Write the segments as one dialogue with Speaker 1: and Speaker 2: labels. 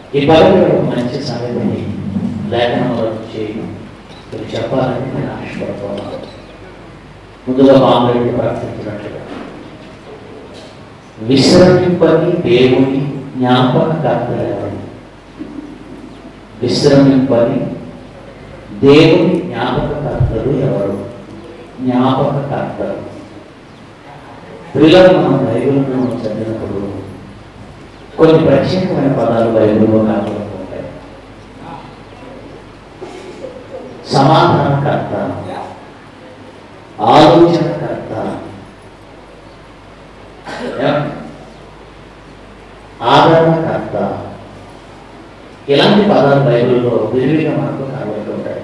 Speaker 1: ఈ పదవి ఒక మంచి సంగతిని లేఖనంలో నుంచి చెప్పాలని నేను ఆశపడుతున్నాను. ముందుగా మామూలు ప్రార్థించినట్లుగా విశ్రమింపని దేవుని జ్ఞాపకకర్తలు ఎవరు? విశ్రమింపని దేవుని జ్ఞాపకకర్తలు ఎవరు? జ్ఞాపకకర్తలు. పిల్లలు మనం బైబిల్ను చదివినప్పుడు కొన్ని ప్రత్యేకమైన పదాలు బైబిల్లో కాకపోతాయి. సమాధానకర్త, ఆలోచనకర్త, ఆదరణకర్త, ఇలాంటి పదాలు బైబిల్లో విరివిగా మనకు కనబడుతుంటాయి.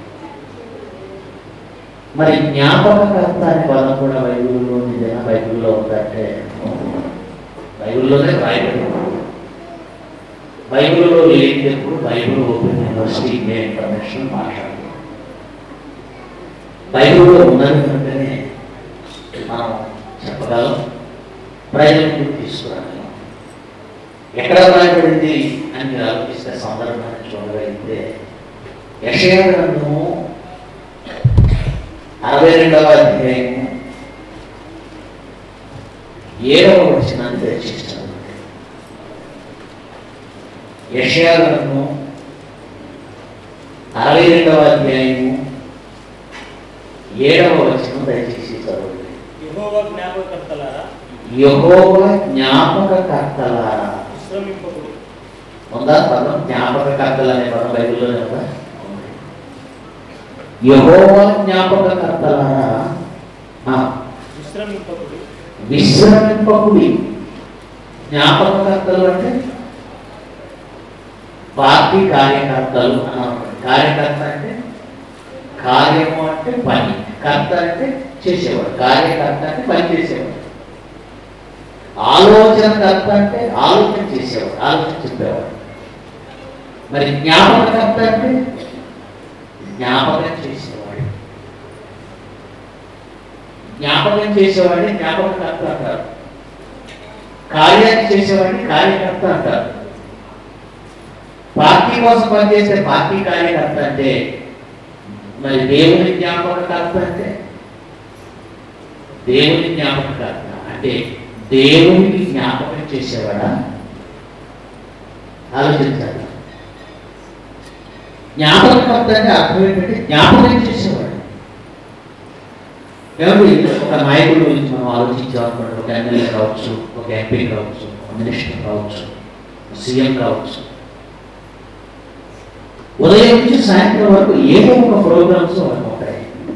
Speaker 1: మరి జ్ఞాపకకర్త అనే పదం కూడా బైబిల్లో నిజంగా బైబిల్లో ఉందంటే బైబిల్లోనే రాయబడి, బైబిల్లో లేనిప్పుడు బైబిల్ ఓపెన్ యూనివర్సిటీ ఇన్ఫర్మేషన్ మాట్లాడుతుంది. బైబిల్లో ఉన్నది కంటేనే మనం చెప్పగలం, ప్రజలకు తీసుకురాగలం. ఎక్కడ రాయబడింది అని మీరు ఆలోచిస్తే సందర్భాన్ని చూడగలిగితే యెషయా గ్రంథము 62వ అధ్యాయము 7వ వచనాన్ని దర్శిస్తాను. యెషయా గ్రంథము 62వ అధ్యాయము 7వ వచనం దయచేసి చదవండి.
Speaker 2: యెహోవా జ్ఞాపకకర్తలారా,
Speaker 1: యెహోవా జ్ఞాపకకర్తలారా.
Speaker 2: విశ్రమింపకుడి.
Speaker 1: ఉందా పదం? జ్ఞాపకకర్తలు అనే పదం బైబిల్లోనే ఉందా? యెహోవా జ్ఞాపకకర్తలారా,
Speaker 2: విశ్రమింపకుడి.
Speaker 1: విశ్రమింపకుడి. జ్ఞాపకకర్తలు అంటే పార్టీ కార్యకర్తలు అన్నమాట. కార్యకర్త అంటే కార్యము అంటే పని, కర్త అంటే చేసేవాడు, కార్యకర్త అంటే పని చేసేవాడు, ఆలోచనకర్త అంటే ఆలోచన చేసేవాడు, ఆలోచన చెప్పేవాడు. మరి జ్ఞాపకకర్త అంటే జ్ఞాపకం చేసేవాడు. జ్ఞాపకం చేసేవాడిని జ్ఞాపకకర్త అంటారు, కార్యాన్ని చేసేవాడిని కార్యకర్త అంటారు. పార్టీ కోసం పనిచేసే పార్టీ కార్యకర్త అంటే, మరి దేవుని జ్ఞాపకకర్త అంటే దేవుని జ్ఞాపకకర్త అంటే దేవునికి జ్ఞాపకం చేసేవాడా? ఆలోచించాలి. జ్ఞాపకకర్త అంటే అర్థం ఏంటంటే జ్ఞాపకం చేసేవాడు. ఏమంటే ఒక నాయకుడి గురించి మనం ఆలోచించాలనుకోండి, ఒక ఎమ్మెల్యే కావచ్చు, ఒక ఎంపీ కావచ్చు, ఒక మినిస్టర్ కావచ్చు, సీఎం కావచ్చు, ఉదయం నుంచి సాయంత్రం వరకు ఏదో ఒక ప్రోగ్రామ్స్ వాళ్ళకు ఉంటాయి.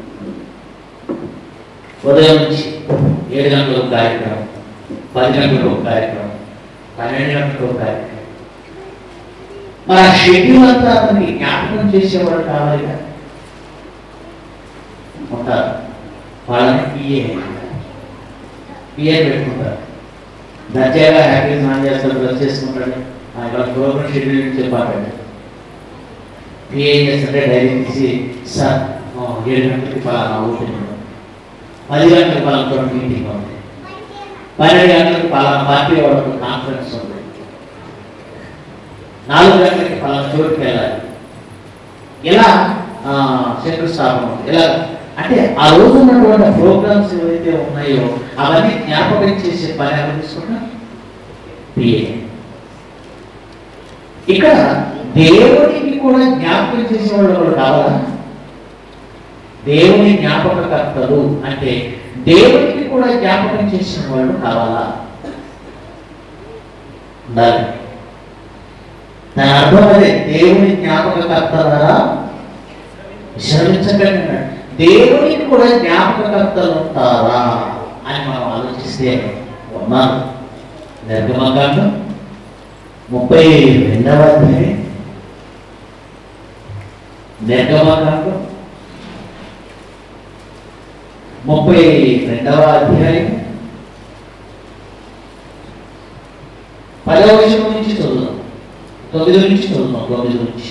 Speaker 1: ఉదయం నుంచి 7 గంటలకు ఒక కార్యక్రమం, 10 గంటలకు ఒక కార్యక్రమం, 12 గంటలకు ఒక కార్యక్రమం. మరి ఆ షెడ్యూల్ అంతా అతనికి జ్ఞాపకం చేసేవాడు కావాలి కదా, ఉంటారు. వాళ్ళని పిఏ పెట్టుకుంటారు. దర్జాగా హ్యాపీ స్నానం చేస్తారు, డ్రెస్ చేసుకుంటాడు, వాళ్ళ ప్రోగ్రామ్ షెడ్యూల్ చెప్పాలండి. పిఏ చేస్తుంటే డైరీ తీసి సార్ 7 గంటలకి పలానా ఓపెనింగ్, 10 గంటలకు పలానా మీటింగ్ ఉంది, 12 గంటలకు పలానా పార్టీ వాళ్ళకు కాన్ఫరెన్స్ ఉంది, 4 గంటలకి పలానా చోటుకి వెళ్ళాలి. ఇలా శంకుస్థాపన ఇలా అంటే ఆ రోజు ఉన్నటువంటి ప్రోగ్రామ్స్ ఏవైతే ఉన్నాయో అవన్నీ జ్ఞాపకం చేసే పని ఎవరు తీసుకున్నా? పిఏ. ఇక్కడ దేవునికి కూడా జ్ఞాపకం చేసేవాళ్ళు కూడా కావాలా? దేవుని జ్ఞాపకకర్తలు అంటే దేవునికి కూడా జ్ఞాపకం చేసిన వాళ్ళు కావాలా? ఉండాలి. దాని అర్థం అదే, దేవుని జ్ఞాపకకర్తలారా విశ్రమించకండి అన్నాడు. దేవునికి కూడా జ్ఞాపకకర్తలు ఉంటారా అని మనం ఆలోచిస్తే ఉన్నారు. నిర్గమకాండం 32వ అధ్యాయం, నిర్గమకాండం 32వ అధ్యాయం 10వ వచనం నుంచి చదువుదాం. 9 నుంచి చదువుదాం. 9 నుంచి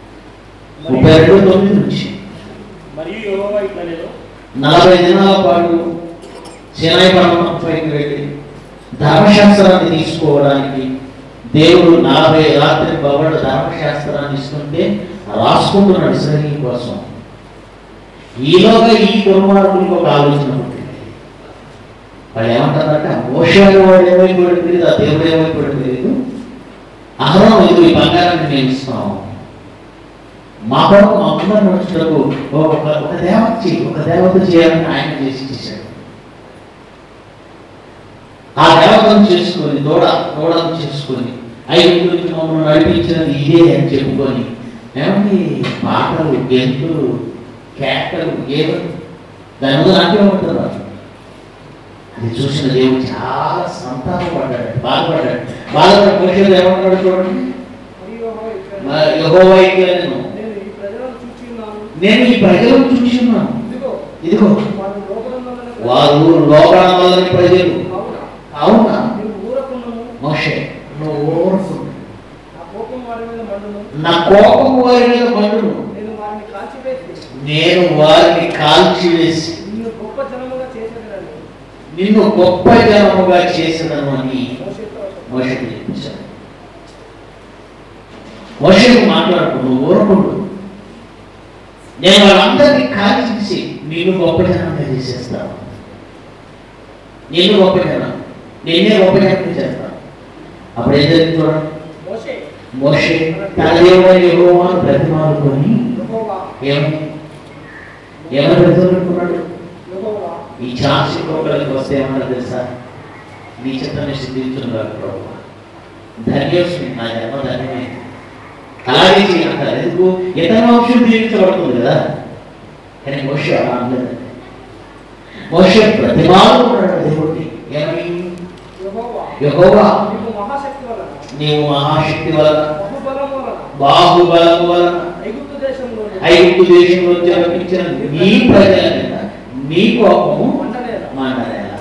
Speaker 1: 32:9 నుంచి.
Speaker 2: మరియు యెహోవా ఇట్లనెను,
Speaker 1: 40 దినాల పాటు సీనాయి పర్వతం పైకి వెళ్ళి ధర్మశాస్త్రాన్ని తీసుకోవడానికి దేవుడు 40 రాత్రి పగలు ధర్మశాస్త్రాన్ని ఇస్తుంటే రాసుకుంటున్నాడు ఇశ్రాయేలు కోసం. ఈలోగా ఈ దుర్మార్గులకు ఒక ఆలోచన ఉంటుంది. వాళ్ళు ఏమంటారంటే మోషే వాడు ఏమైపోయాడు తెలియదు, ఆ దేవుడు ఏమైపోయాడు తెలియదు. అహరోను ఇది ఈ బంగారాన్ని మేము ఇస్తాం, మా కొరకు మా ముందర నడుచుటకు ఒక దేవత చేయాలని ఆయన చేశాడు. ఆ దేవతను చేసుకొని దూడను చేసుకొని 5 నుంచి మమ్మల్ని నడిపించినది ఇదే అని చెప్పుకొని ఏమండి పాటలు, గెంతులు, కేకలు, ఏమని దాని ముందు నాట్యం ఉంటున్నారు. అది చూసిన దేవుడు చాలా సంతాపపడ్డాడు, బాధపడ్డాడు. మనుషులు ఏమంటాడు చూడండి, యెహోవా నేను ఈ ప్రజలను చూస్తున్నాను, ఇదిగో వారు లోబడం వల్లని ప్రజలు. అవునా మోషే నువ్వు ఊరుకున్నావు, నా కోపం వారి మీద మండును, నేను వారిని కాల్చివేసి నిన్ను గొప్ప జనముగా చేసినను అని మోషేకు చెప్పించాడు. మోషేకు మాట్లాడుతూ నువ్వు ఊరుకుంటు, నేను వాళ్ళందరినీ కాల్చేసి నిన్ను గొప్ప జనంగా చేసేస్తాను, నిన్ను గొప్ప జనం, నిన్నే గొప్ప జనంగా చేస్తాను. అప్పుడు ఏం జరిగింది చూడండి, మోషే తన దేవుడైన యెహోవాను బ్రతిమాలుకొని ఏమని బ్రతిమాలుకున్నాడు, ఈ ఛాన్స్ ఇంకొకరికి వస్తే ఏమన్నా తెలుసా, నీ చిత్తాన్ని సిద్ధించున్నారు ప్రభు, ధన్యోస్మి, నా జన్మ ధన్యమైంది, అలాగే చేయాలంటారు. ఎందుకు ఇతర వంశం దీవించబడుతుంది కదా, కానీ మోషే అలా అనలేదండి. మోషే ప్రతిమాలుకున్నాడు దేవుడిని, ఏమని యెహోవా నీవు మహాశక్తి వలన బాహుబలము వలన ఐగుప్తు దేశంలో జన్మించిన నీ ప్రజల మీద నీ కోపము మండలేలా.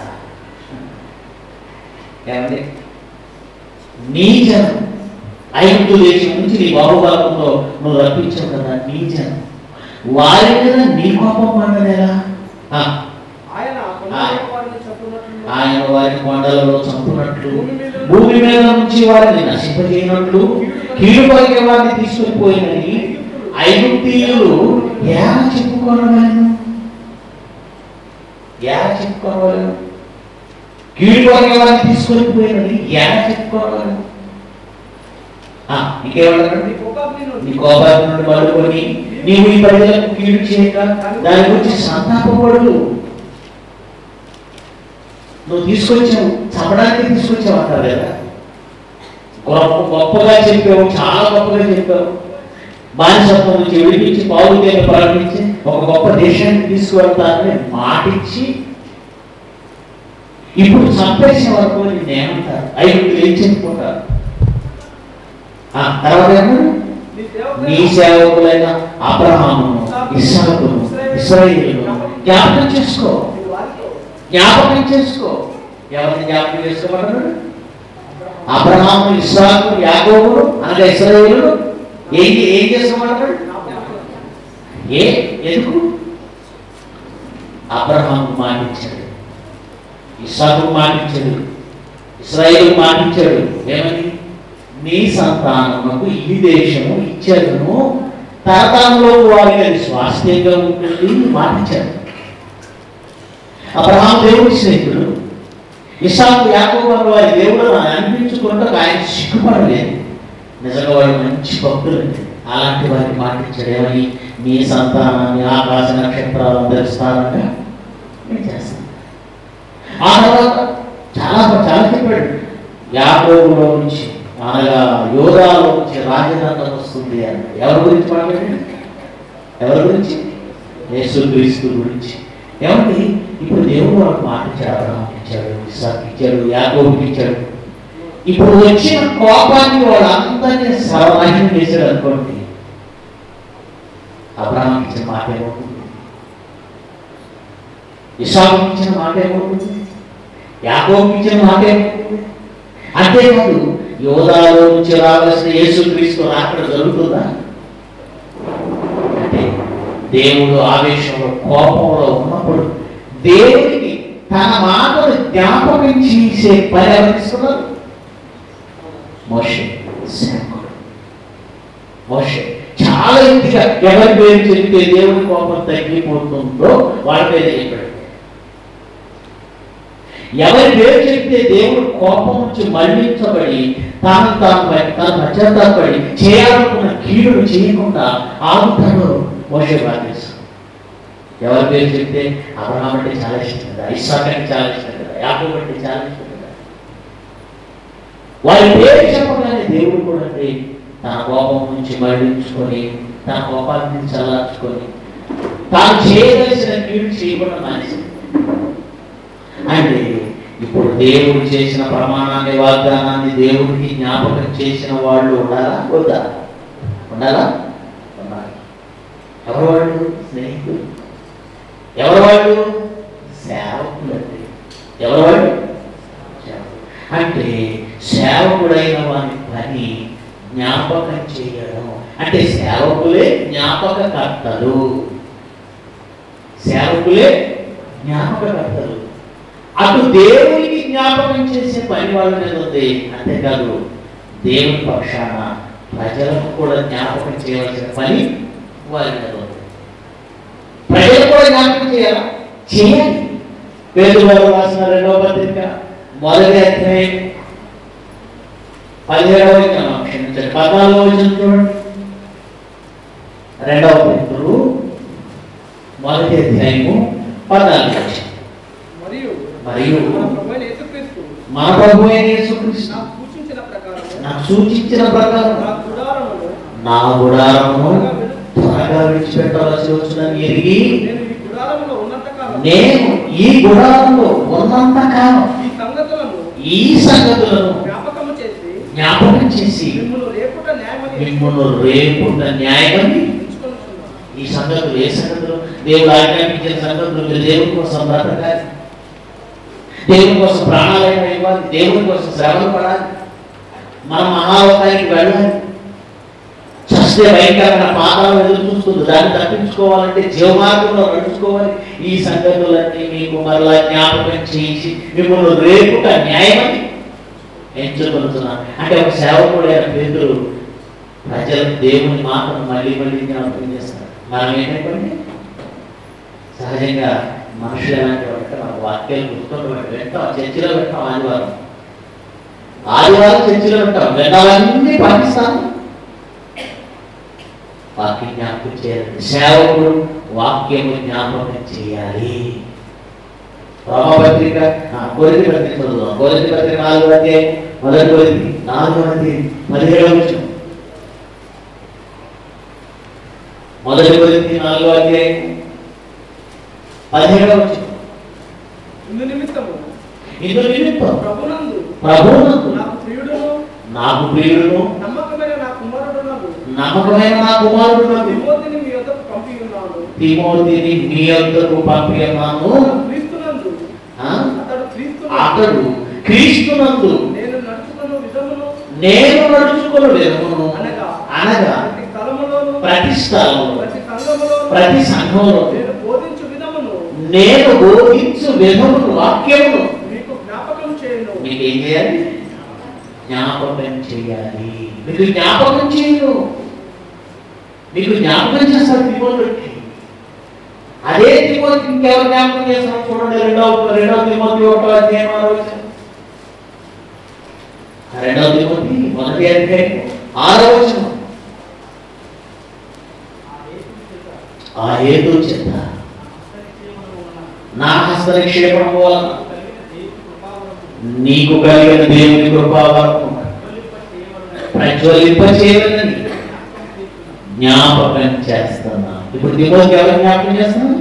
Speaker 1: ఏమండి నీ జనం ఐగుప్తు దేశం నుంచి నీ బాహుబలంతో నువ్వు రప్పించావు కదా, నీ జనం వారి మీద నీ కోపం మండలేలా. ఆయన వారి కొండలలో చంపునట్లు, భూమి మీద నుంచి వారిని నశింపజేయనట్లు, కీడు పలికే వారిని తీసుకుని పోయినని ఐగుప్తీయులు ఎలా చెప్పుకోనగలను, ఎలా చెప్పుకోనగలను, కీడు పలికే వారిని తీసుకొని పోయినని ఎలా చెప్పుకోనగలను. ఇంకేమంటారు, నీ కోపాగ్ని నుండి పడుకొని నీవు ఈ ప్రజలకు కీడు చేయక దాని గురించి సంతాపపడు, నువ్వు తీసుకొచ్చావు చంపడానికి తీసుకొచ్చావు అంటారు కదా, గొప్పగా చెప్పావు, చాలా గొప్పగా చెప్పావు, బానిసత్వం నుంచి విడిపించి పౌరులను ప్రారంభించి ఒక గొప్ప దేశానికి తీసుకువెళ్తానని మాటిచ్చి ఇప్పుడు చంపేసే వరకు నేనేమంటారు, ఐదుగురు ఏం చెప్పుకుంటారు. తర్వాత ఏమన్నా నీ సేవకులైన అబ్రహామును, ఇస్సాకును, ఇశ్రాయేలును జ్ఞాపకం చేసుకో, జ్ఞాపకం చేసుకో. ఎవరిని జ్ఞాపకం చేసుకోమన్నాడు, అబ్రహాము, ఇస్సాకు, యాకోబు అనగా ఇశ్రాయేలును ఏం చేసుకోమన్నాడు. ఎందుకు అబ్రహాము మాటించాడు, ఇస్సాకు మాటించాడు, ఇశ్రాయేలు మాటించాడు. ఏమని, నీ సంతానమునకు ఈ దేశము ఇచ్చేదను, తరతరంలో వారికి అది స్వాస్థ్యంగా ఉంటుంది మాటించాడు. అబ్రహాము దేవుడి స్నేహితుడు, ఇస్సాకు, యాకోబు వారి దేవుడు అనిపించుకుంటూ ఆయన సిగ్గుపడలేదు. నిజంగా వాడు మంచి భక్తులు, అలాంటి వారికి మాటించాడు. ఏమని, నీ సంతానాన్ని ఆకాశ నక్షత్రాలను ధరిస్తానంగా నేను చేస్తాను. ఆ తర్వాత చాలా చాలా చెప్పాడు, యాకోబులో నుంచి అనగా యోధాలో నుంచి రాజధాని వస్తుంది అని. ఎవరి గురించి మాట్లాడాడు, ఎవరి గురించి, యేసుక్రీస్తు గురించి. ఏమంటే ఇప్పుడు దేవుడు వాళ్ళకి మాటించాడు, అబ్రహాముకి ఇచ్చాడు, ఇస్సాకుకి ఇచ్చాడు, యాకోబుకి ఇచ్చాడు. ఇప్పుడు వచ్చిన కోపాన్ని వాళ్ళందరినీ సర్వనాశనం చేశాడు అనుకోండి. అబ్రహాముకి ఇచ్చిన మాట ఏమవుతుంది, ఇస్సాకుకి ఇచ్చిన మాట ఏమవుతుంది, యాకోబుకి ఇచ్చిన మాట ఏమవుతుంది. అంతేకాదు యోధాలో నుంచి రావాల్సిన యేసుక్రీస్తు రాకడ జరుగుతుందా అంటే, దేవుడు ఆవేశంలో కోపంలో ఉన్నప్పుడు దేవుడికి తన మాటలు జ్ఞాపకం చేసే పని ఎవరిస్తున్నారు, మోషే సేవకుడు. మోషే చాలా ఇంటిగా ఎవరి పేరు చెప్తే దేవుని కోపం తగ్గిపోతుందో వాళ్ళ పేరు చెప్పాడు. ఎవరి పేరు చెప్తే దేవుడు కోపం నుంచి మళ్లించబడి తన పశ్చాత్తాపడి చేయాలనుకున్న కీడును చేయకుండా ఆగుతాడు మోషే బాధ్యత. ఎవరి పేరు చెప్తే అబ్రహాం అంటే చాలా ఇష్టం కదా, ఇస్సాకు అంటే చాలా ఇష్టం కదా, యాకోబు అంటే చాలా ఇష్టం కదా. వారి పేరు చెప్పగానే దేవుడు కూడా తన కోపం నుంచి మళ్లించుకొని తన కోపాన్ని చల్లార్చుకొని తాను చేయవలసిన కీడు చేయకుండా మనిషి. అంటే ఇప్పుడు దేవుడు చేసిన ప్రమాణాన్ని వాగ్దానాన్ని దేవుడికి జ్ఞాపకం చేసిన వాళ్ళు ఉండాలా వద్దా? ఉండాలా? ఉండాలి. ఎవరు వాళ్ళు? స్నేహితులు. ఎవరు వాళ్ళు? సేవకులు. అంటే ఎవరు వాళ్ళు? అంటే సేవకుడైన వారి పని జ్ఞాపకం చేయడం. అంటే సేవకులే జ్ఞాపకకర్తలు. సేవకులే జ్ఞాపకకర్తలు. అటు దేవునికి జ్ఞాపకం చేసే పని వాళ్ళ మీద ఉంది. అంతేకాదు దేవుని పక్షాన ప్రజలకు కూడా జ్ఞాపకం చేయవలసిన పని వాళ్ళ మీద ఉంది. ప్రజలు కూడా జ్ఞాపకం చేయాలా? చేయాలి. పేతురు గారు రాసిన 2వ పత్రిక 1వ అధ్యాయం 17వ వచనం, క్షమించండి 14వ వచనం చూడండి. 2వ పేతురు 1వ అధ్యాయము 14వ వచనం. మరియు మన ప్రభువైన యేసుక్రీస్తు నాకు సూచించిన ప్రకారం నా గుడారమును త్వరగా విడిచిపెట్టవలసి వచ్చిందని ఎరిగి నేను ఈ గుడారంలో ఉన్నంత కాలం ఈ సంగతులను జ్ఞాపకం చేసి మిమ్మల్ని రేపుట న్యాయమని. ఈ సంగతులు ఏ సంగతులు? దేవుడు ఆజ్ఞాపించిన సంగతులు. మీరు దేవుని కోసం బ్రతకాలి, దేవుని కోసం ప్రాణాలైనా ఇవ్వాలి, దేవుని కోసం శ్రమలు పడాలి, మనం మహాలోకానికి వెళ్ళాలి. చస్తే భయంకరమైన పాదాలు ఎదురు చూస్తుంది, దాన్ని తప్పించుకోవాలంటే జీవమార్గంలో నడుచుకోవాలి. ఈ సంగతులన్నీ మీకు మరలా జ్ఞాపకం చేసి మిమ్మల్ని రేపుట న్యాయమని ఎంచుకుంటున్నాను. అంటే ఒక సేవకుడైన పేతురు ప్రజలకు దేవుని మాటను మళ్ళీ మళ్ళీ జ్ఞాపకం చేస్తారు. మనం ఏంటంటే సహజంగా మనుషులు ఎలాంటి అంటే మన వాక్యాలు గుర్తుండబట్టి వింటాం, చర్చిలో వింటాం. ఆదివారం చర్చిలో వింటాం, విన్నాలన్నీ పాటిస్తాను. వాక్యం జ్ఞాపకం చేయాలి. సేవకుడు వాక్యము జ్ఞాపకం చేయాలి. రోమపత్రిక కొరింథీ పత్రిక చదువుదాం. కొరింథీ పత్రిక 4వ అధ్యాయం 1 కొరింథీ 4వ అధ్యాయం 17వ వచనం. 1 కొరింథీ 4వ అధ్యాయం 17వ వచనం. ఇందు నిమిత్తం ప్రభువునందు నాకు ప్రియుడును నమ్మకమైన నా కుమారుడును తిమోతిని మీ యొద్దకు పంపి ఉన్నాను. అతడు క్రీస్తునందు నేను నడుచుకున్న విధమును అనగా ప్రతి స్థలంలో ప్రతి సంఘంలో నేను బోధించు విధమును వాక్యమును మీకు ఏం చేయాలి? జ్ఞాపకం చేయాలి. మీకు జ్ఞాపకం చేయను, మీకు జ్ఞాపకం చేస్తారు తిమోతికి. అదే తిమోతికి ఇంకెవరు జ్ఞాపకం చేస్తారు చూడండి. 2వ తిమోతి 1వ అధ్యాయం 6వ వచనం. 2వ తిమోతి 1వ అధ్యాయం 6వ వచనం. ఆ హేతు చేత నా హస్తనిక్షేపణ వలన నీకు కలిగిన దేవుని కృపావరము ప్రజ్వలింపచేయనని జ్ఞాపకం చేస్తున్నా. ఇప్పుడు తిమోతికి ఎవరు జ్ఞాపకం చేస్తున్నాడు?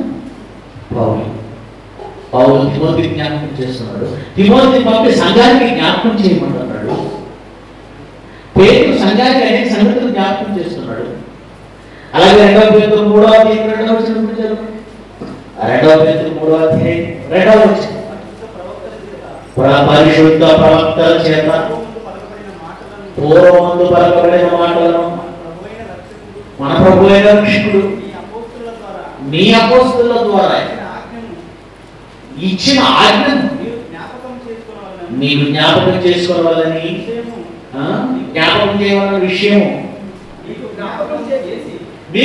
Speaker 1: పౌలు తిమోతికి జ్ఞాపకం చేస్తున్నాడు. తిమోతిని పంపి సంఘానికి జ్ఞాపకం చేయమంటున్నాడు. పేతురు సంఘానికి అనేక సంగతులు జ్ఞాపకం చేస్తున్నాడు. అలాగే 2వ పేతురు 3వ అధ్యాయం 2వ వచనం చదవండి. 2వ పేతురు 3వ అధ్యాయం 2వ వచనం. పరిశుద్ధ ప్రవక్తల చేత పూర్వమందు పలకబడిన మాటలను మన ప్రభువైన రక్షకుడు మీ అపోస్తలుల ద్వారా ఇచ్చిన ఆజ్ఞను మీరు జ్ఞాపకం చేసుకోవాలని జ్ఞాపకం చేయమన్న విషయం
Speaker 3: మీకు జ్ఞాపకం చేసి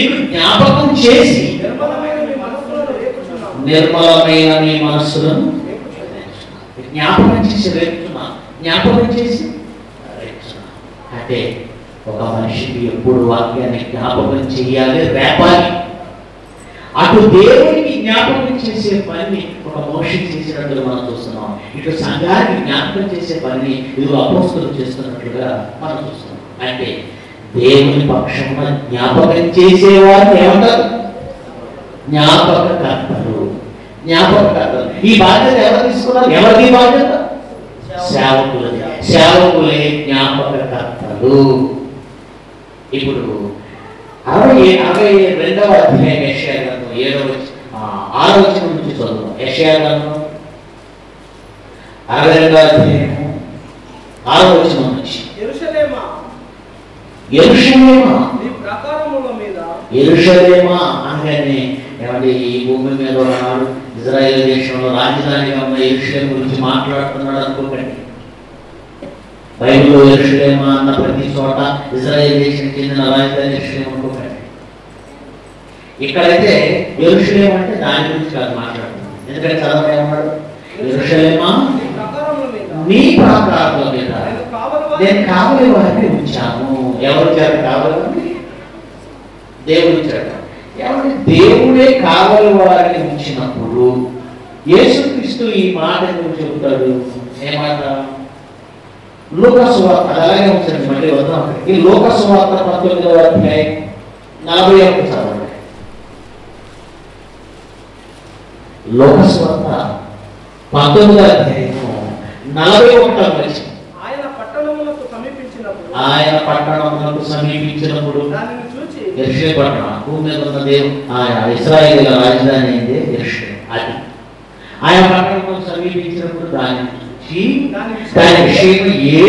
Speaker 1: నిర్మలమైన మీ మనస్సులను జ్ఞాపకం చేసి రేపుతున్నా, జ్ఞాపకం చేసి రేపుతున్నా. అంటే ఒక మనిషికి ఎప్పుడు వాక్యాన్ని జ్ఞాపకం చేయాలి, రేపాలి. అటు దేవునికి జ్ఞాపకం చేసే పనిని ఒక మోషి చేసినట్టుగా మనం చూస్తున్నాం. ఇటు సంఘానికి జ్ఞాపకం చేసే పనిని ఇది అపోస్తలులు చేస్తున్నట్లుగా మనం చూస్తున్నాం. అంటే దేవుని పక్షంగా జ్ఞాపకం చేసేవారు ఏమంటారు? జ్ఞాపకకర్తలు. జ్ఞాపకకర్తలు. ఈ బాధ్యత ఎవరు తీసుకున్నారు? ఎవరి బాధ్యత? సేవకులది. సేవకులే జ్ఞాపకకర్తలు. ఇప్పుడు 62వ అధ్యాయం యెషయా గ్రంథం 6వ వచనం నుంచి చదువుతాం. యెషయా గ్రంథం 62వ అధ్యాయం 6వ వచనం నుంచి.
Speaker 3: యెరూషలేమా
Speaker 1: యెరూషలేమా అనగానే ఏమంటే ఈ భూమి మీద ఉన్నాడు, ఇజ్రాయెల్ దేశంలో రాజధానిగా ఉన్న యెరూషలేము గురించి మాట్లాడుతున్నాడు అనుకోకండి. బైబిల్లో యెరూషలేమా అన్న ప్రతి చోట ఇజ్రాయెల్ దేశానికి చెందిన రాజధాని యెరూషలేము అనుకోకండి. ఇక్కడైతే యెరూషలేము అంటే దాని గురించి కాదు మాట్లాడుతున్నాడు. ఎందుకంటే చదవడం ఏమన్నాడు? యెరూషలేమా నీ ప్రాకారాల మీద నేను కావలి వారిని ఉంచాను. ఎవరు చేత కావాలని? దేవుడు చేత. ఎవరి? దేవుడే కావలి వారిని ఉంచినప్పుడు యేసుక్రీస్తు ఈ మాట ఎందుకు చెబుతాడు? ఏమాట? లూకా సువార్త అలాగే ఉంచండి, మళ్ళీ వద్దాం. ఈ లూకా సువార్త 19వ అధ్యాయం 41 చదవండి. లూకా సువార్త 19వ అధ్యాయం 41వ వచనం. ఆయన పట్టణమునకు సమీపించినప్పుడు యెరూషలేము పట్టణం భూమి మీద ఉన్న దేవుడు ఇశ్రాయేలీయుల రాజధాని అయింది యెరూషలేము. అది ఆయన పట్టణమునకు సమీపించినప్పుడు దాని చూచి దాని విషయం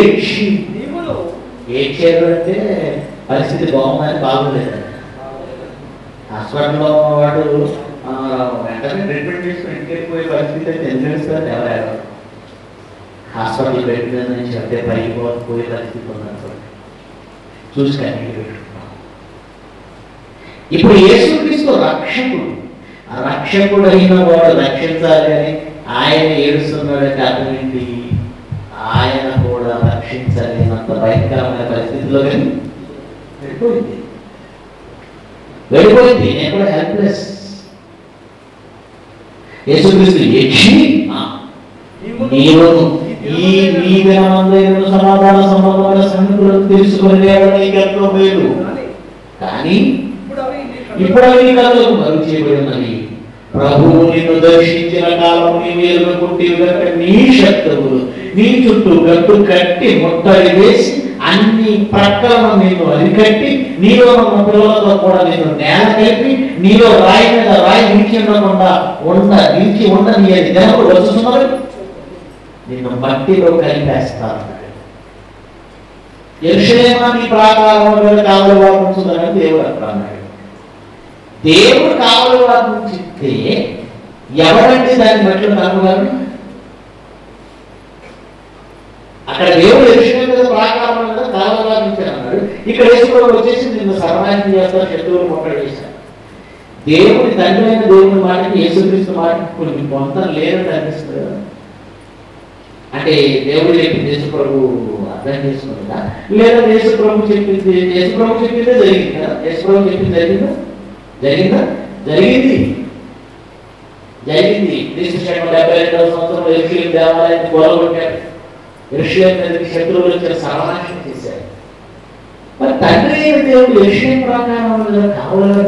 Speaker 1: ఏడ్చారు. అంటే పరిస్థితి బాగుందని బాగోలేదు. హాస్పిటల్లో వాడు వెంటనే ట్రీట్మెంట్ చేసుకుని ఇంటికి పోయే పరిస్థితి అయితే ఎందుకు ఎవరెవరు హాస్పిటల్ బెడ్ మీద నుంచి అంటే పైకి పోయే పరిస్థితి ఉందనుకోండి. చూసి కన్నీళ్ళు పెట్టుకున్నాం. ఇప్పుడు యేసుక్రీస్తు రక్షకుడు. ఆ రక్షకుడు అయిన వాడు రక్షించాలి అని ఆయన ఏడుస్తున్నాడంటే అర్థం ఏంటి? ఆయన కూడా రక్షించలేనంత భయంకరమైన పరిస్థితిలో వెళ్ళిపోయింది. నేను కూడా హెల్ప్లెస్. యేసుక్రీస్తు యక్షి నీవును ఈ నీవెనమందైన సమాధాన సంబంధమైన సంగతులను తెలుసుకునేవాడు నీకెంతో మేలు. కానీ ఇప్పుడు అవి నీ కళ్ళకు మరుగు చేయబడినవి. ప్రభువు నిన్ను దర్శించిన కాలం నీవు ఎలుగుకుంటేవి కనుక నీ శత్రువులు నీ చుట్టూ గట్టు కట్టి ముట్టడి వేసి అన్ని ప్రక్కలను నిన్ను అరికట్టి నీలో ఉన్న పిల్లలతో కూడా నిన్ను నేల కలిపి నీలో రాయి మీద రాయి నిలిచి నీ దినములు వస్తున్నారు నిన్ను మట్టిలో కలిపేస్తాను. యెరూషలేమా నీ ప్రాకారములో కావలి వారు ఉంచుదని దేవుడు అన్నాడు. దేవుడు కావలి వారు ఉంచితే ఎవరంటే దాన్ని బట్టి కనుగొన్నారు? అక్కడ దేవుడు యెరూషలేము మీద ప్రాకారం మీద కావలి వారు ఉంచాడు అన్నాడు. ఇక్కడ యేసుప్రభువు వచ్చేసి నిన్ను సర్వనాశనం చేస్తారు, శత్రువులు ముట్టడి చేశారు. దేవుడి తండ్రి అయిన దేవుని మాటకి యేసుక్రీస్తు మాటకి కొన్ని పొంతం లేదని అనిపిస్తుంది కదా. అంటే దేవుడు చెప్పింది యేసుప్రభు అర్థం చేసుకుందా? లేదా యేసుప్రభు చెప్పిందే జరిగింది కదా. యేసుప్రభు చెప్పింది జరిగింది. క్రీస్తు శకం 72వ సంవత్సరంలో యెరూషలేము దేవాలయాన్ని కూలగొట్టారు. యెరూషలేము మీదకి శత్రువులు వచ్చి సర్వనాశనం చేశారు. మరి తండ్రి అయిన దేవుడు యెరూషలేము ప్రాకారం మీద కావలిగా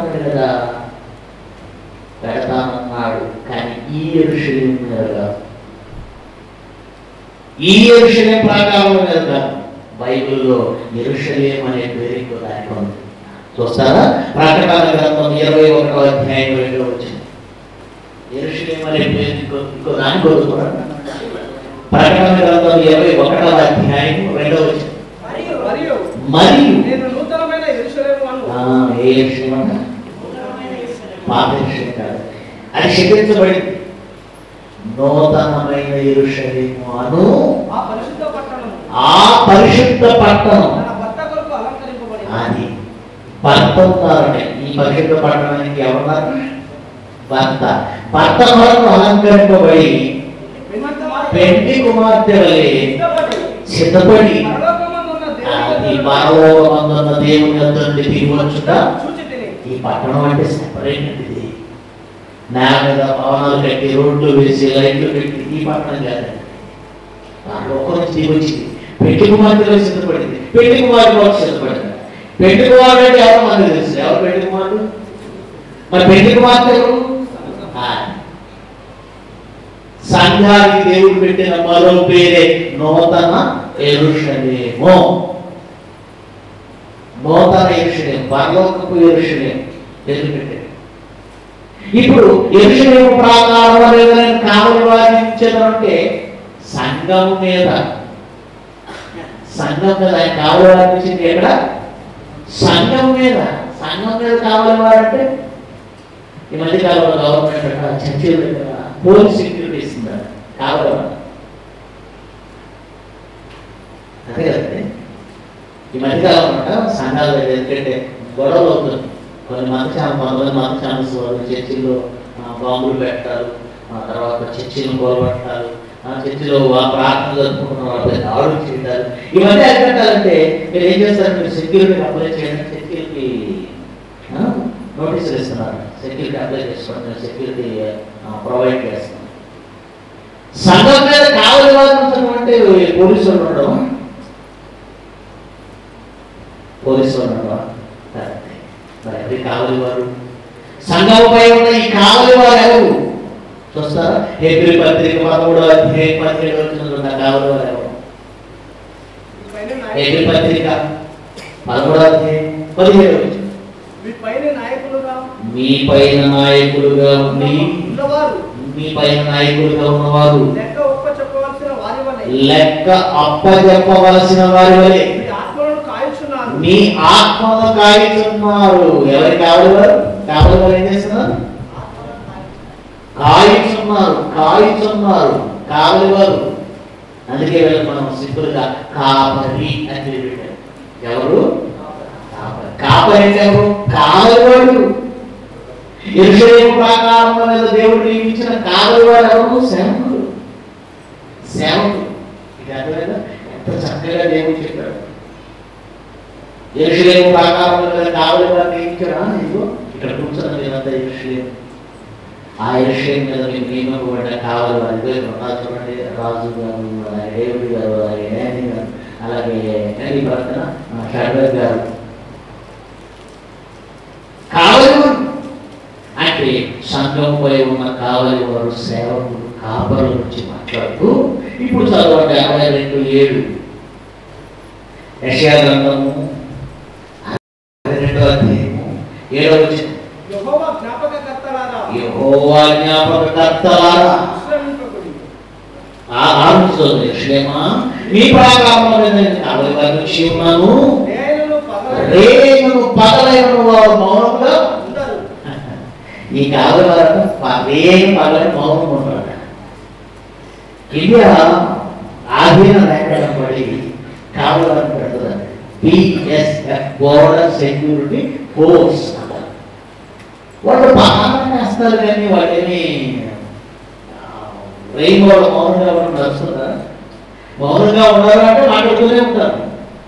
Speaker 1: పెడతానన్నాడు. కానీ ఈ యెరూషలేము మీద కాదు, ఈ యెరూషలేము ప్రాకారం మీద కాదు. బైబిల్లో యెరూషలేము అనే పేరు ఇంకో దానికి ఉంది. చూస్తారా? ప్రకటన గ్రంథం 21వ అధ్యాయం 2వ వచనం. యెరూషలేము అనే పేరు ఇంకో దానికి వదులుకోవడం. ప్రకటన గ్రంథం 21వ అధ్యాయం 2వ వచనం. మరియు ఏ యెరూషలేము అంట? పాత యెరూషలేము కాదు, అది శపించబడింది. నూతనమైన యెరూషలేము అను ఆ పరిశుద్ధ పట్టణం
Speaker 3: తన భర్త కొరకు అలంకరింపబడింది.
Speaker 1: అది భర్త ఉన్నారంటే ఈ పరిశుద్ధ పట్టణానికి ఎవరున్నారు? భర్త. భర్త కొరకు అలంకరింపబడి పెండి కుమార్తె వలె సిద్ధపడి అది పరలోకమందున్న దేవుని యొద్ద నుండి తిరిగి వచ్చుట. ఈ పట్టణం అంటే సెపరేట్ అండి. ఇది నేల మీద భవనాలు కట్టి రోడ్లు వేసి లైట్లు పెట్టి ఈ పట్టణం కాదండి. పరలోకం నుంచి తిరిగి వచ్చింది. పెళ్లి కుమార్తెలో సిద్ధపడింది. పెళ్లి కుమార్తె సిద్ధపడింది. పెళ్లి కుమారుడు అంటే ఎవరు మనకు తెలుసు. ఎవరు పెళ్లి కుమారుడు? మరి పెళ్లి కుమార్తె ఎవరు? సంఘానికి దేవుడు పెట్టిన మరో పేరే నూతన యెరూషలేము. నూతన యెరూషలేము, పరలోకపు యెరూషలేము పేరు పెట్టాడు. ఇప్పుడు యెరూషలేము ప్రాకారం లేదని కావలి వారిని ఇచ్చేదంటే సంఘం మీద ఆయన కావలి వారిని ఇచ్చింది ఎక్కడ? సంఘం మీద కావలి వారంటే ఈ మధ్య కాలంలో గవర్నమెంట్ చర్చల దగ్గర పోలీస్ సెక్యూరిటీ ఇస్తున్నారు కావలి వారు. అదే కదండి. ఈ మధ్యకాలంలో సంఘాల దగ్గర ఎందుకంటే గొడవలు అవుతుంది. కొంతమంది మత ఛానల్స్ వాళ్ళు చర్చిల్లో బాంబులు పెట్టారు, తర్వాత చర్చిలను గొడవట్టారు, చర్చిలో ప్రార్థన జరుపుకుంటున్న వాళ్ళపై దాడులు చేయడాలు. ఇవన్నీ అరికట్టాలంటే మీరు ఏం చేస్తారు? మీరు సెక్యూరిటీకి అప్లై చేయండి. సెక్యూరిటీ నోటీసులు ఇస్తున్నారు. సెక్యూరిటీ అప్లై చేసుకోండి, సెక్యూరిటీ ప్రొవైడ్ చేస్తాం. సంఘం మీద కావలి వారు అంటే పోలీసు వాళ్ళు ఉండడం, మరి అది కావలి వారు. సంఘంపై ఉన్న ఈ కావలి వారు ఎవరు చూస్తారా? హెబ్రీ పత్రిక 13వ అధ్యాయం 17వ వచనంలో కావలి వారు ఎవరు? హెబ్రీ పత్రిక 13వ అధ్యాయం 17వ వచనం. మీ పైన నాయకులుగా ఉండి మీ పైన నాయకులుగా ఉన్నవారు లెక్క అప్పచెప్పవలసిన వారి వలె మీ ఆత్మను కాయుచున్నారు. ఎవరు కావలి వారు? కావలి వారు ఏం చేస్తున్నారు? కాయుచున్నారు కావలి వారు. అందుకే వీళ్ళకి మనం సింపుల్ గా కాపరి అని పెట్టారు. ఎవరు? కాపరి అంటే ఎవరు? కావలి వాడు. యెరూషలేము ప్రాకారం మీద దేవుడు నియమించిన కావలి వారు ఎవరు? సేవకుడు. ఇది అర్థమైందా? ఎంత చక్కగా దేవుడు చెప్పాడు. యెరూషలేము ప్రాకారం మీద కావలి వారు నియమించరా? ఇదిగో ఇక్కడ కూర్చొని మీరంతా యెరూషలేము. ఆ యెరూషలేము మీద మీకు నియమింపబడ్డ కావలి వారి పేరు చూడండి. రాజు గారు, డేవిడ్ గారు, డానీ గారు, అలాగే ఈ ప్రక్కన షడ్రక్ గారు. కావలి వారు అంటే సంఘంపై ఉన్న కావలి వారు, సేవకులు, కాపరుల గురించి మాట్లాడుతూ ఇప్పుడు చదవండి 62:7 యెషయా గ్రంథము 62వ అధ్యాయము 7వ వచనం. యెహోవా జ్ఞాపకకర్తలారా యెరూషలేమా మీ ప్రాకారముల మీద నేను కావలి వారిని ఉంచి ఉన్నాను. రేగును పగలైన వారు మౌనంగా. ఈ కావలి వారు రేగు పగలని మౌనం ఉంటారు. ఇండియా ఆధీన లేకుండా పడి కావలి వారిని పెడుతుంది. BSF బోర్డర్ సెక్యూరిటీ ఫోర్స్ అంటారు. వాళ్ళు బాగానే వేస్తారు కానీ వాళ్ళేమి రెయిన్బో మౌనంగా నడుస్తుంటారు. మౌనంగా ఉన్నారు అంటే మాట్లాడుతూనే ఉంటారు.